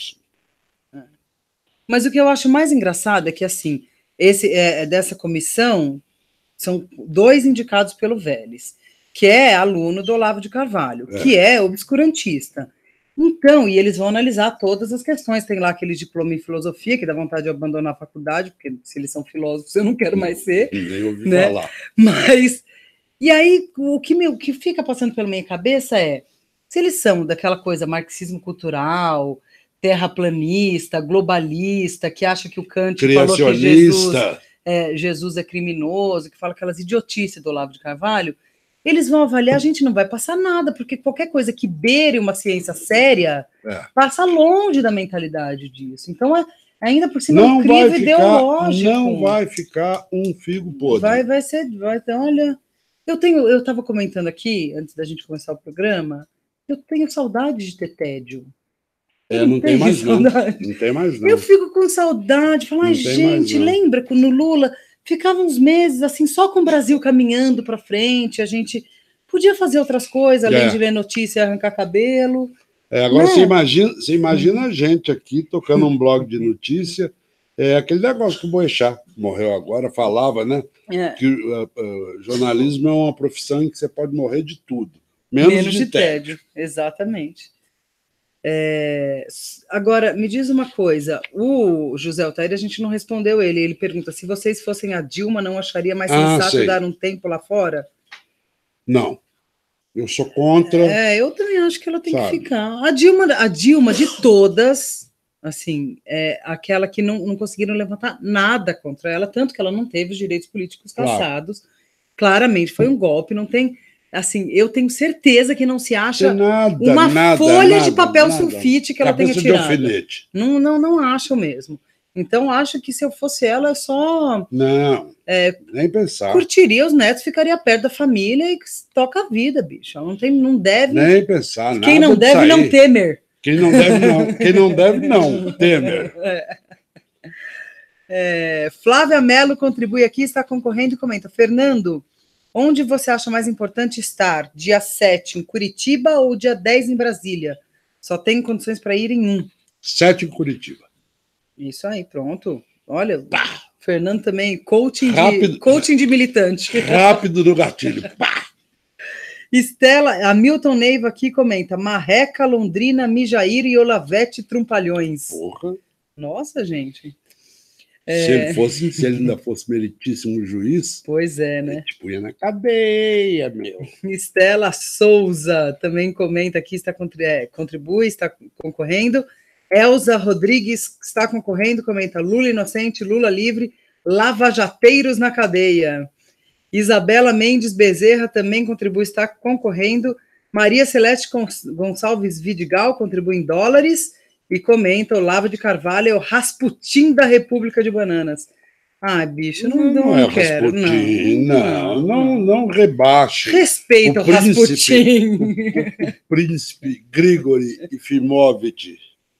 B: É. Mas o que eu acho mais engraçado é que, assim, esse, é, dessa comissão... São dois indicados pelo Vélez, que é aluno do Olavo de Carvalho, é. que é obscurantista. Então, e eles vão analisar todas as questões. Tem lá aquele diploma em filosofia, que dá vontade de abandonar a faculdade, porque se eles são filósofos, eu não quero mais ser.
A: Nem ouvi
B: né?
A: falar.
B: Mas, e aí, o que, me, o que fica passando pela minha cabeça é, se eles são daquela coisa marxismo cultural, terraplanista, globalista, que acha que o Kant falou que Jesus... É, Jesus é criminoso, que fala aquelas idiotices do Olavo de Carvalho, eles vão avaliar, a gente não vai passar nada, porque qualquer coisa que beire uma ciência séria é. passa longe da mentalidade disso. Então, é, ainda por cima,
A: não
B: é um crivo
A: vai
B: ideológico.
A: Ficar, não vai ficar um figo podre.
B: Vai, vai ser, vai, então, olha, eu tenho, eu estava comentando aqui, antes da gente começar o programa, eu tenho saudade de ter tédio.
A: É, não, não tem, tem mais não. Não tem mais não.
B: Eu fico com saudade, falo, ah, gente, lembra que no Lula ficava uns meses assim, só com o Brasil caminhando para frente, a gente podia fazer outras coisas, além é. de ler notícia e arrancar cabelo.
A: É, agora né? você imagina, você imagina a gente aqui tocando um blog de notícia, é aquele negócio que o Boechat morreu agora, falava, né? É. Que uh, uh, jornalismo é uma profissão em que você pode morrer de tudo, menos, menos de, de tédio. tédio.
B: Exatamente. É, agora, me diz uma coisa, o José Altair, a gente não respondeu ele, ele pergunta, se vocês fossem a Dilma, não acharia mais
A: ah,
B: sensato
A: sei.
B: dar um tempo lá fora?
A: Não, eu sou contra.
B: É, eu também acho que ela tem sabe. que ficar. A Dilma, a Dilma de todas, assim, é aquela que não, não conseguiram levantar nada contra ela, tanto que ela não teve os direitos políticos cassados, claro. Claramente foi um golpe, não tem... Assim, eu tenho certeza que não se acha
A: nada,
B: uma
A: nada,
B: folha
A: nada,
B: de papel
A: nada.
B: sulfite que ela
A: Cabeça
B: tenha tirado.
A: De alfinete.
B: Não, não, não acho mesmo. Então, acho que se eu fosse ela, eu só...
A: Não,
B: é,
A: nem pensar.
B: Curtiria os netos, ficaria perto da família e toca a vida, bicho. Não, tem, não deve...
A: Nem pensar, nada.
B: Quem não deve,
A: sair.
B: não temer.
A: Quem não deve, não. Quem não deve, não. Temer.
B: É. É, Flávia Mello contribui aqui, está concorrendo e comenta. Fernando... Onde você acha mais importante estar? Dia sete em Curitiba ou dia dez em Brasília? Só tem condições para ir em um.
A: Sete em Curitiba.
B: Isso aí, pronto. Olha, pá. Fernando também, coaching,
A: Rápido,
B: de, coaching de militante.
A: Rápido no gatilho. Pá.
B: Estela, a Milton Neiva aqui comenta, Marreca, Londrina, Mijaíra e Olavete Trumpalhões.
A: Porra.
B: Nossa, gente.
A: Se, é... ele fosse, se ele ainda fosse meritíssimo juiz...
B: Pois é, né?
A: Ele te punha na cadeia, meu.
B: Estela Souza também comenta aqui, está contribui, está concorrendo. Elza Rodrigues está concorrendo, comenta Lula inocente, Lula livre, lavajateiros na cadeia. Isabela Mendes Bezerra também contribui, está concorrendo. Maria Celeste Gonçalves Vidigal contribui em dólares e comenta: Olavo de Carvalho é o Rasputin da República de Bananas. Ah, bicho, não, não, não é quero.
A: Rasputin, não, não, não, não, não rebaixe.
B: Respeita o, o Rasputin.
A: O, o, o príncipe Grigori Efimovich.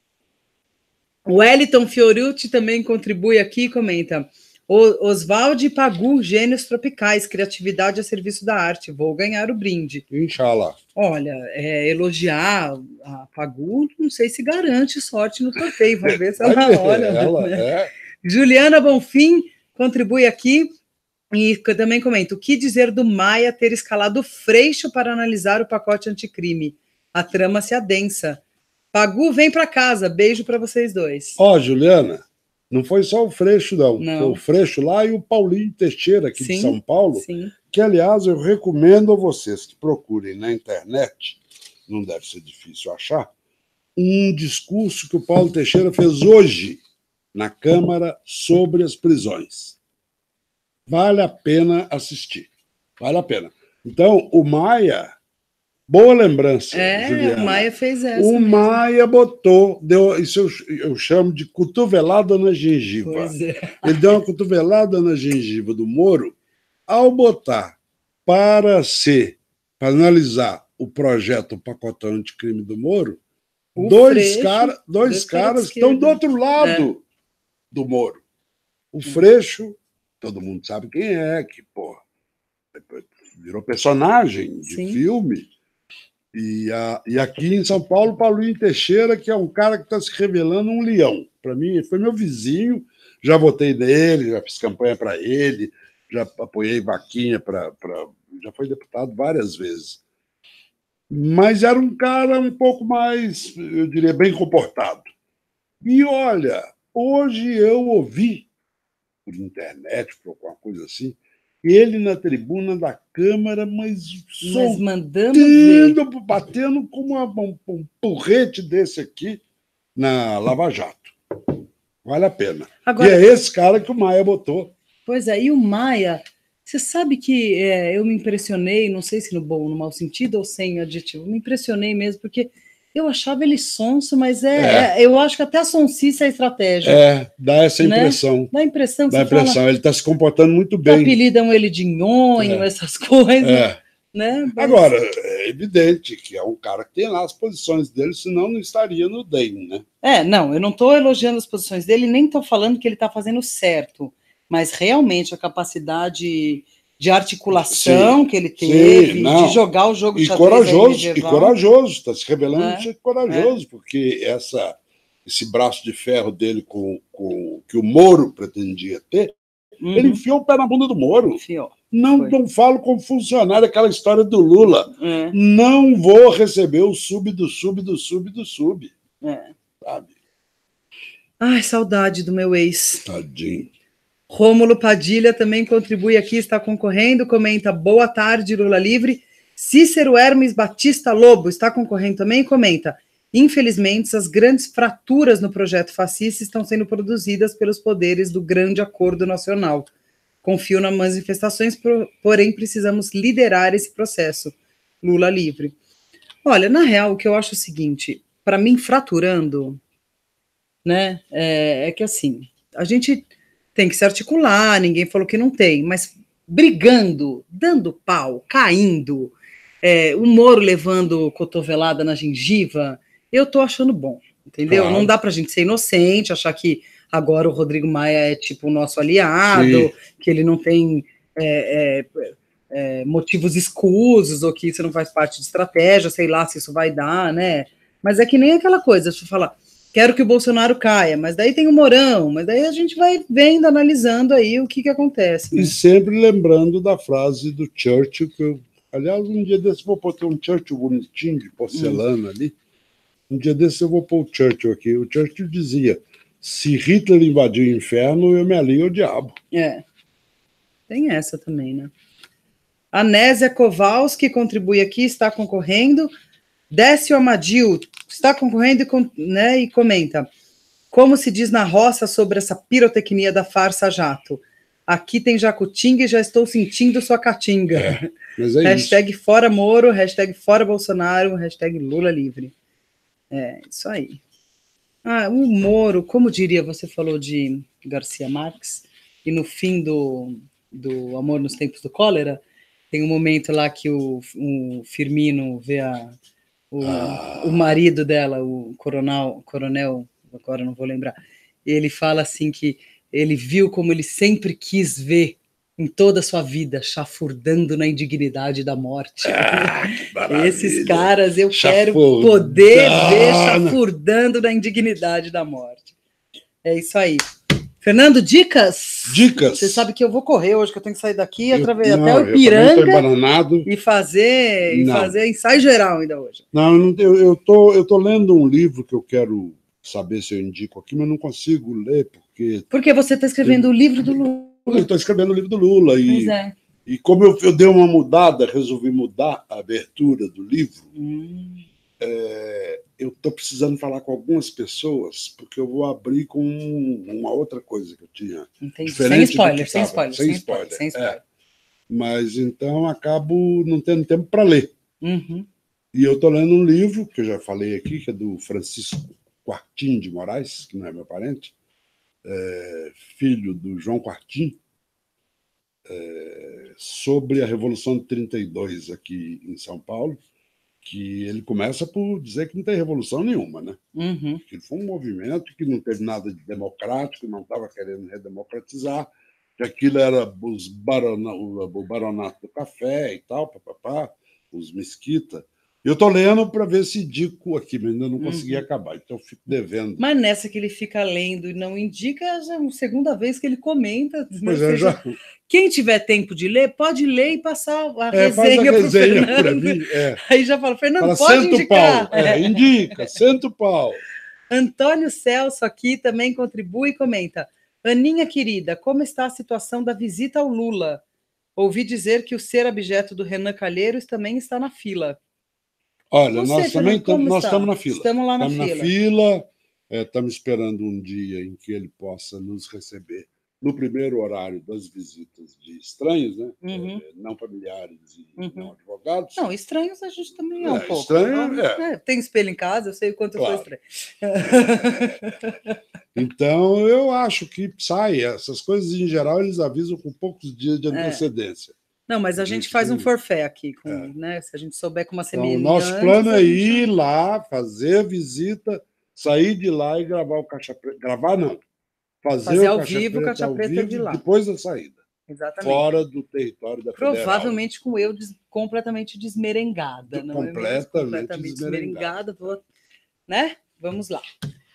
B: O Wellington Fiorucci também contribui aqui e comenta: Oswaldo Pagu, gênios tropicais, criatividade a serviço da arte. Vou ganhar o brinde.
A: Inshallah.
B: Olha, é, elogiar a Pagu, não sei se garante sorte no sorteio. Vamos ver se ela
A: é,
B: olha.
A: Ela
B: né?
A: é.
B: Juliana Bonfim contribui aqui e também comenta: o que dizer do Maia ter escalado Freixo para analisar o pacote anticrime? A trama se adensa. Pagu, vem para casa. Beijo para vocês dois.
A: Ó, oh, Juliana, não foi só o Freixo, não.
B: não.
A: Foi o Freixo lá e o Paulinho Teixeira, aqui
B: sim,
A: de São Paulo,
B: sim.
A: que, aliás, eu recomendo a vocês que procurem na internet, não deve ser difícil achar, um discurso que o Paulo Teixeira fez hoje na Câmara sobre as prisões. Vale a pena assistir. Vale a pena. Então, o Maia... Boa lembrança,
B: é,
A: Juliana.
B: O Maia fez essa.
A: O
B: mesmo.
A: Maia botou, deu, isso eu, eu chamo de cotovelada na gengiva.
B: Pois é.
A: Ele deu uma cotovelada na gengiva do Moro ao botar para ser, para analisar o projeto o pacotão anticrime do Moro, o dois, Freixo, cara, dois, dois caras que estão do outro lado é. do Moro. O Freixo, todo mundo sabe quem é, que, porra, virou personagem de Sim. filme. E, a, e aqui em São Paulo, Paulinho Teixeira, que é um cara que está se revelando um leão. Para mim, ele foi meu vizinho, já votei nele, já fiz campanha para ele, já apoiei vaquinha para... Já foi deputado várias vezes. Mas era um cara um pouco mais, eu diria, bem comportado. E olha, hoje eu ouvi, por internet, por alguma coisa assim, ele na tribuna da Câmara, mas,
B: mas mandando ver.
A: batendo com uma, um, um porrete desse aqui na Lava Jato. Vale a pena. Agora, e é esse cara que o Maia botou.
B: Pois é, e o Maia, você sabe que é, eu me impressionei, não sei se no bom ou no mau sentido ou sem adjetivo, me impressionei mesmo, porque eu achava ele sonso, mas é, é. é eu acho que até a sonsice é estratégia.
A: É, dá essa impressão.
B: Né? Dá a impressão que
A: dá a impressão,
B: fala,
A: ele está se comportando muito bem.
B: Apelidam ele de nhonho, é. essas coisas.
A: É.
B: Né? Mas...
A: Agora, é evidente que é um cara que tem lá as posições dele, senão não estaria no D E M, né?
B: É, não, eu não estou elogiando as posições dele, nem estou falando que ele está fazendo certo, mas realmente a capacidade de articulação sim, que ele teve, sim, de jogar o jogo de
A: xadrez corajoso, e corajoso, está se revelando é, ser corajoso, é. porque essa, esse braço de ferro dele com, com que o Moro pretendia ter, uhum. ele enfiou o pé na bunda do Moro.
B: Enfiou.
A: Não, não falo como funcionário, aquela história do Lula.
B: É.
A: Não vou receber o sub do sub do sub do sub.
B: É.
A: Sabe?
B: Ai, saudade do meu ex.
A: Tadinho.
B: Rômulo Padilha também contribui aqui, está concorrendo, comenta: boa tarde, Lula livre. Cícero Hermes Batista Lobo está concorrendo também e comenta: infelizmente, as grandes fraturas no projeto fascista estão sendo produzidas pelos poderes do grande acordo nacional. Confio nas manifestações, porém precisamos liderar esse processo. Lula livre. Olha, na real, o que eu acho é o seguinte, para mim, fraturando, né, é, é que assim, a gente tem que se articular, ninguém falou que não tem, mas brigando, dando pau, caindo, é, o Moro levando cotovelada na gengiva, eu tô achando bom, entendeu? Claro. Não dá pra gente ser inocente, achar que agora o Rodrigo Maia é tipo o nosso aliado, sim, que ele não tem é, é, é, motivos escusos, ou que isso não faz parte de estratégia, sei lá se isso vai dar, né? Mas é que nem aquela coisa, se eu falar, quero que o Bolsonaro caia, mas daí tem o Mourão, mas daí a gente vai vendo, analisando aí o que, que acontece. Né?
A: E sempre lembrando da frase do Churchill, que eu, aliás, um dia desse eu vou pôr um Churchill bonitinho, de porcelana hum. ali. Um dia desse eu vou pôr o Churchill aqui. O Churchill dizia, se Hitler invadir o inferno, eu me alio ao diabo.
B: É, tem essa também, né? A Nésia Kowalski contribui aqui, está concorrendo. Décio Amadil está concorrendo e, né, e comenta. Como se diz na roça sobre essa pirotecnia da farsa jato? Aqui tem Jacutinga e já estou sentindo sua catinga.
A: É, mas é
B: hashtag
A: isso.
B: fora Moro, hashtag fora Bolsonaro, hashtag Lula livre. É, isso aí. Ah, o Moro, como diria, você falou de Garcia Marques, e no fim do, do Amor nos Tempos do Cólera, tem um momento lá que o, o Firmino vê a, o, ah. o marido dela, o coronel, coronel, agora não vou lembrar, e ele fala assim que ele viu como ele sempre quis ver em toda a sua vida, chafurdando na indignidade da morte. Ah, esses caras eu quero poder ver chafurdando na indignidade da morte. É isso aí. Fernando, dicas?
A: Dicas.
B: Você sabe que eu vou correr hoje, que eu tenho que sair daqui eu, através, não, até o Ipiranga e fazer, e fazer ensaio geral ainda hoje.
A: Não, eu, eu, tô, eu tô lendo um livro que eu quero saber se eu indico aqui, mas não consigo ler, porque...
B: Porque você está escrevendo eu, o livro do Lula.
A: Eu estou escrevendo o livro do Lula. E,
B: pois é.
A: E como eu, eu dei uma mudada, resolvi mudar a abertura do livro, hum. é, eu estou precisando falar com algumas pessoas, porque eu vou abrir com uma outra coisa que eu tinha.
B: Entendi. Sem spoiler, sem spoiler,
A: sem spoiler. Sem spoiler. É. Mas então acabo não tendo tempo para ler.
B: Uhum.
A: E eu estou lendo um livro, que eu já falei aqui, que é do Francisco Quartim de Moraes, que não é meu parente, é, filho do João Quartim, é, sobre a Revolução de trinta e dois aqui em São Paulo, que ele começa por dizer que não tem revolução nenhuma, né?
B: Uhum.
A: Que foi um movimento que não teve nada de democrático, não estava querendo redemocratizar, que aquilo era os barona, o baronato do café e tal, papapá, os mesquita. Eu estou lendo para ver se indico aqui, mas ainda não consegui uhum. acabar, então eu fico devendo.
B: Mas nessa que ele fica lendo e não indica, já é a segunda vez que ele comenta.
A: Pois é, já...
B: Quem tiver tempo de ler, pode ler e passar a
A: é,
B: resenha para o
A: Fernando. Mim, é.
B: Aí já fala, Fernando,
A: fala,
B: pode indicar.
A: Pau. É, indica, senta o pau.
B: Antônio Celso aqui também contribui e comenta. Aninha querida, como está a situação da visita ao Lula? Ouvi dizer que o ser objeto do Renan Calheiros também está na fila.
A: Olha, Você, nós também estamos, nós estamos na fila.
B: Estamos lá na
A: estamos
B: fila.
A: na fila, é, estamos esperando um dia em que ele possa nos receber no primeiro horário das visitas de estranhos, né?
B: Uhum.
A: É, não familiares e
B: uhum.
A: não advogados.
B: Não, estranhos a gente também é um
A: é,
B: pouco.
A: Estranho, é.
B: É, tem espelho em casa, eu sei o quanto
A: claro.
B: eu sou estranho.
A: Então, eu acho que sai. Essas coisas, em geral, eles avisam com poucos dias de antecedência.
B: É. Não, mas a, a gente, gente faz tem... um forfait aqui, com, é. né? Se a gente souber com uma semelhança.
A: Então, o nosso plano é ir lá, fazer a visita, sair de lá e gravar o Caixa Preta. Gravar, não. Fazer,
B: fazer
A: o
B: ao
A: Caixa
B: vivo,
A: Preta,
B: Caixa Preta
A: vivo,
B: de lá.
A: Depois da saída.
B: Exatamente.
A: Fora do território da Federal.
B: Provavelmente com eu des... completamente desmerengada. Não
A: completamente,
B: é completamente
A: desmerengada.
B: desmerengada. Vou... Né? Vamos lá.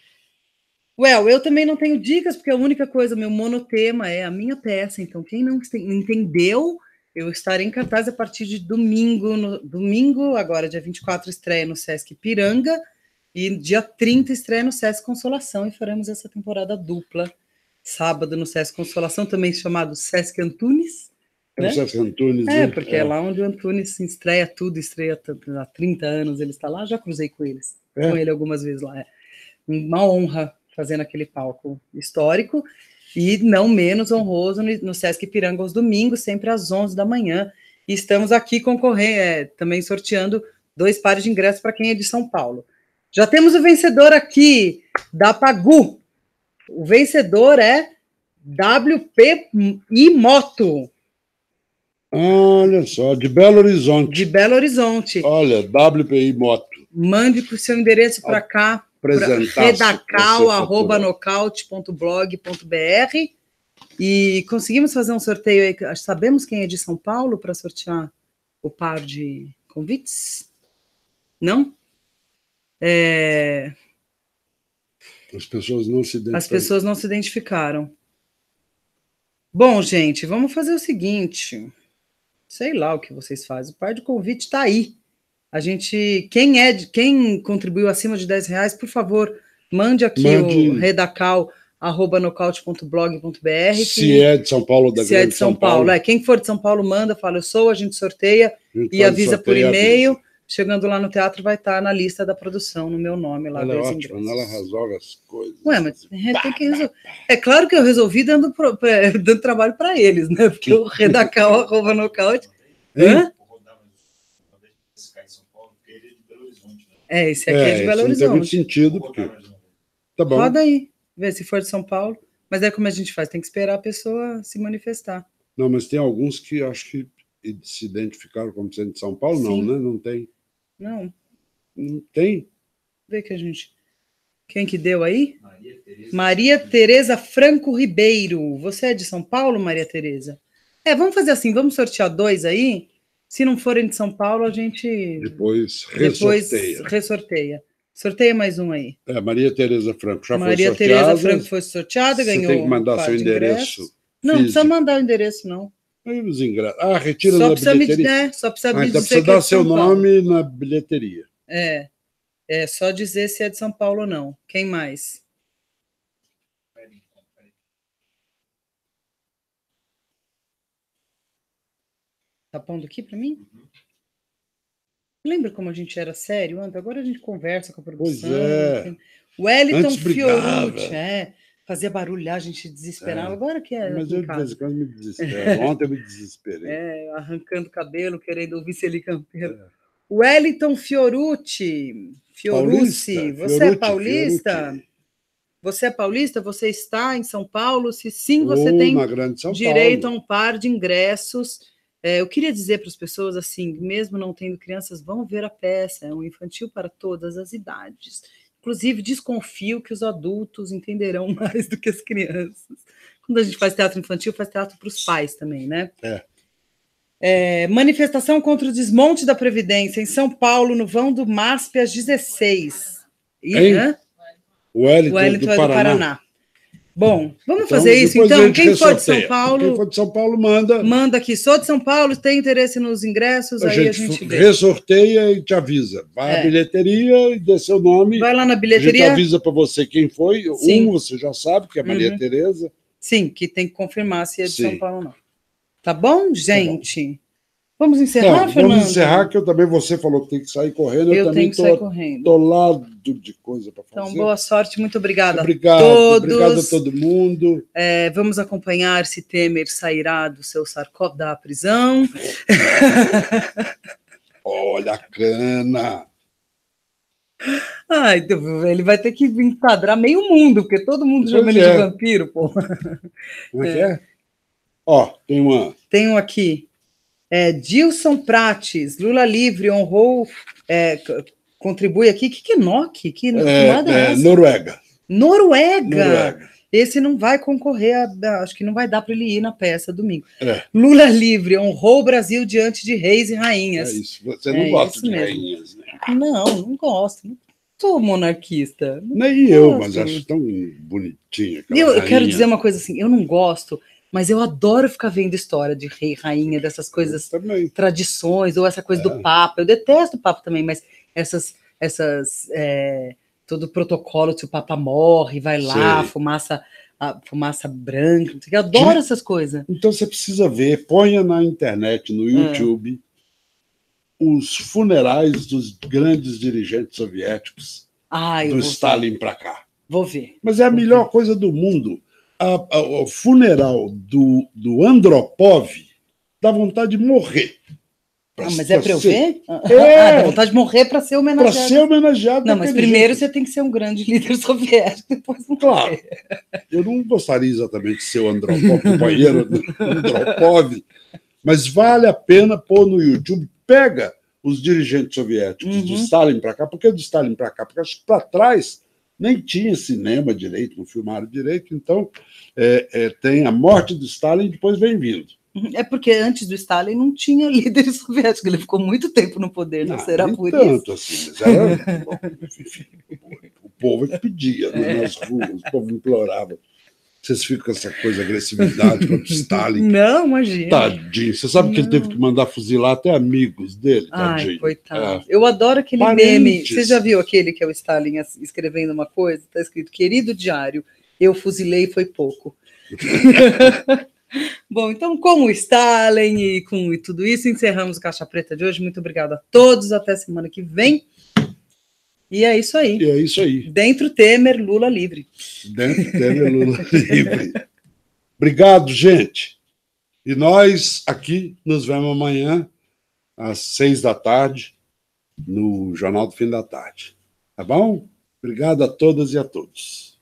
B: Well, eu também não tenho dicas, porque a única coisa, meu monotema é a minha peça. Então, quem não entendeu, eu estarei em cartaz a partir de domingo. No... Domingo, agora, dia vinte e quatro, estreia no Sesc Ipiranga. E dia trinta estreia no Sesc Consolação. E faremos essa temporada dupla. Sábado no Sesc Consolação, também chamado Sesc Antunes.
A: É
B: né?
A: o Sesc Antunes.
B: É,
A: né?
B: porque é. é lá onde o Antunes estreia tudo, estreia há trinta anos, ele está lá, já cruzei com eles, é. com ele algumas vezes lá. É uma honra fazendo aquele palco histórico, e não menos honroso no Sesc Ipiranga aos domingos, sempre às onze da manhã. E estamos aqui concorrendo, é, também sorteando dois pares de ingressos para quem é de São Paulo. Já temos o vencedor aqui, da Pagu. O vencedor é W P I Moto.
A: Olha só, de Belo Horizonte.
B: De Belo Horizonte.
A: Olha, W P I Moto.
B: Mande o seu endereço para cá, redacal arroba nocaute ponto blog ponto br. E conseguimos fazer um sorteio aí. Sabemos quem é de São Paulo para sortear o par de convites? Não? É...
A: As pessoas não se identificaram.
B: As pessoas não se identificaram. Bom, gente, vamos fazer o seguinte. Sei lá o que vocês fazem. O par de convite está aí. A gente, quem é, quem contribuiu acima de dez reais, por favor, mande aqui mande... o redacal arroba nocaute ponto blog ponto br.
A: Se é de São Paulo, da
B: Se é de São, São Paulo. Paulo. É, quem for de São Paulo, manda, fala, eu sou, a gente sorteia a gente e avisa sorteia, por e-mail. Avisa. Chegando lá no teatro, vai estar na lista da produção, no meu nome lá.
A: Ela é ótima, ela resolve as coisas.
B: Ué, mas tem que resolver. É claro que eu resolvi dando, pro, dando trabalho para eles, né? Porque o redacal arroba nocaute. Hã? É, esse aqui é, é de Belo Horizonte.
A: Não tem muito sentido, porque... Tá bom.
B: Roda aí, vê se for de São Paulo. Mas é como a gente faz, tem que esperar a pessoa se manifestar.
A: Não, mas tem alguns que acho que se identificaram como sendo de São Paulo, Sim. não, né? Não tem.
B: Não.
A: Não tem.
B: Vê que a gente... Quem que deu aí? Maria Tereza. Maria Tereza Franco Ribeiro. Você é de São Paulo, Maria Tereza? É, vamos fazer assim, vamos sortear dois aí. Se não forem de São Paulo, a gente...
A: Depois ressorteia.
B: Depois ressorteia. Sorteia mais um aí.
A: É, Maria Tereza Franco já
B: Maria
A: foi sorteada.
B: Maria Tereza Franco foi sorteada, ganhou.
A: Você tem que mandar seu endereço.
B: Não, não precisa mandar o endereço, não.
A: Aí os ingressos. Ah, retira
B: só
A: na bilheteria.
B: Me, né, só precisa
A: ah,
B: me
A: então
B: dizer
A: precisa
B: que é
A: dar
B: de
A: seu
B: São Paulo.
A: nome na bilheteria.
B: É. É só dizer se é de São Paulo ou não. Quem mais? Tá pondo aqui para mim? Uhum. Lembra como a gente era sério antes? Agora a gente conversa com a produção.
A: Pois é.
B: O Wellington Fiorucci, é, fazia barulho, a gente desesperava. É. Agora que é.
A: Mas eu de vez em quando me desespero. Ontem eu me desesperei.
B: É, arrancando cabelo, querendo ouvir Celi Campeiro. É. Wellington Fiorucci. Fiorucci,
A: paulista,
B: você
A: Fiorucci,
B: é paulista?
A: Fiorucci.
B: Você é paulista? Você está em São Paulo? Se sim, você oh, tem direito
A: Paulo.
B: a um par de ingressos. É, eu queria dizer para as pessoas assim, mesmo não tendo crianças, vão ver a peça. É um infantil para todas as idades. Inclusive, desconfio que os adultos entenderão mais do que as crianças. Quando a gente faz teatro infantil, faz teatro para os pais também, né?
A: É.
B: É, manifestação contra o desmonte da Previdência em São Paulo, no vão do M A S P, às dezesseis. E,
A: hein? O Wellington,
B: o Wellington
A: do,
B: é do
A: Paraná.
B: Paraná. Bom, vamos
A: então,
B: fazer isso então. Quem for de São Paulo.
A: Quem for de São Paulo, manda.
B: Manda aqui. Sou de São Paulo, tem interesse nos ingressos,
A: a
B: aí
A: gente
B: a gente vê.
A: Ressorteia e te avisa. Vai é. à bilheteria e dê seu nome.
B: Vai lá na bilheteria.
A: A gente avisa para você quem foi.
B: Sim.
A: Um você já sabe, que é Maria uhum. Tereza.
B: Sim, que tem que confirmar se é de
A: Sim.
B: São Paulo ou não. Tá bom, gente? Tá bom. Vamos encerrar,
A: não,
B: Fernando?
A: Vamos encerrar, que eu também, você falou que tem que sair correndo. Eu,
B: eu
A: também
B: tenho que tô, sair correndo.
A: Tô lado de coisa para fazer.
B: Então, boa sorte, muito obrigada
A: Obrigado,
B: a todos.
A: Obrigado a todo mundo.
B: É, vamos acompanhar se Temer sairá do seu sarcófago da prisão.
A: Olha a cana!
B: Ai, ele vai ter que enquadrar meio mundo, porque todo mundo pois chama é. ele de vampiro, pô.
A: Como é que é? Ó, tem uma...
B: Tem um aqui. É, Dilson Prates, Lula livre, honrou, é, contribui aqui. O que, que é N O C? Que,
A: é,
B: que nada é
A: é Noruega.
B: Noruega.
A: Noruega.
B: Esse não vai concorrer, a, acho que não vai dar para ele ir na peça domingo.
A: É.
B: Lula livre, honrou o Brasil diante de reis e rainhas.
A: É isso. Você não
B: é
A: gosta de
B: mesmo.
A: rainhas, né?
B: Não, não gosto. Não sou monarquista. Não
A: Nem gosto. Eu, mas acho tão bonitinha.
B: Eu, eu quero dizer uma coisa assim, eu não gosto. Mas eu adoro ficar vendo história de rei, rainha, dessas coisas, tradições, ou essa coisa é. do Papa. Eu detesto o Papa também, mas essas, essas é, todo o protocolo, se o Papa morre, vai lá, fumaça, a fumaça branca, eu adoro essas coisas.
A: Então você precisa ver, ponha na internet, no YouTube, é. os funerais dos grandes dirigentes soviéticos,
B: ah,
A: do Stalin para cá.
B: Vou ver.
A: Mas é a
B: vou
A: melhor
B: ver.
A: coisa do mundo. A, a, o funeral do, do Andropov dá vontade de morrer.
B: Pra, ah, mas é para eu ver?
A: É,
B: ah, dá vontade de morrer para ser homenageado.
A: Para ser homenageado.
B: Não, mas primeiro jeito. Você tem que ser um grande líder soviético, depois não
A: Claro. Eu não gostaria exatamente de ser o Andropov, companheiro do Andropov, mas vale a pena pôr no YouTube. Pega os dirigentes soviéticos uhum. do Stalin para cá. Por que do Stalin para cá? Porque acho que para trás nem tinha cinema direito, não filmaram direito, então é, é, tem a morte do Stalin e depois vem vindo.
B: É porque antes do Stalin não tinha líder soviético, ele ficou muito tempo no poder, não, não será
A: nem
B: por
A: tanto
B: isso?
A: Assim, mas era, bom, enfim, o povo que pedia, né, nas ruas, o povo implorava. Vocês ficam com essa coisa, agressividade contra o Stalin.
B: Não, imagina.
A: Tadinho. Você sabe não. que ele teve que mandar fuzilar até amigos dele, tadinho.
B: Ai, coitado. É. Eu adoro aquele Parentes. meme. Você já viu aquele que é o Stalin escrevendo uma coisa? Está escrito, querido diário, eu fuzilei foi pouco. Bom, então, com o Stalin e com tudo isso, encerramos o Caixa Preta de hoje. Muito obrigada a todos. Até semana que vem. E é isso aí.
A: E é isso aí.
B: Dentro Temer, Lula livre.
A: Dentro Temer, Lula livre. Obrigado, gente. E nós aqui nos vemos amanhã, às seis da tarde, no Jornal do Fim da Tarde. Tá bom? Obrigado a todas e a todos.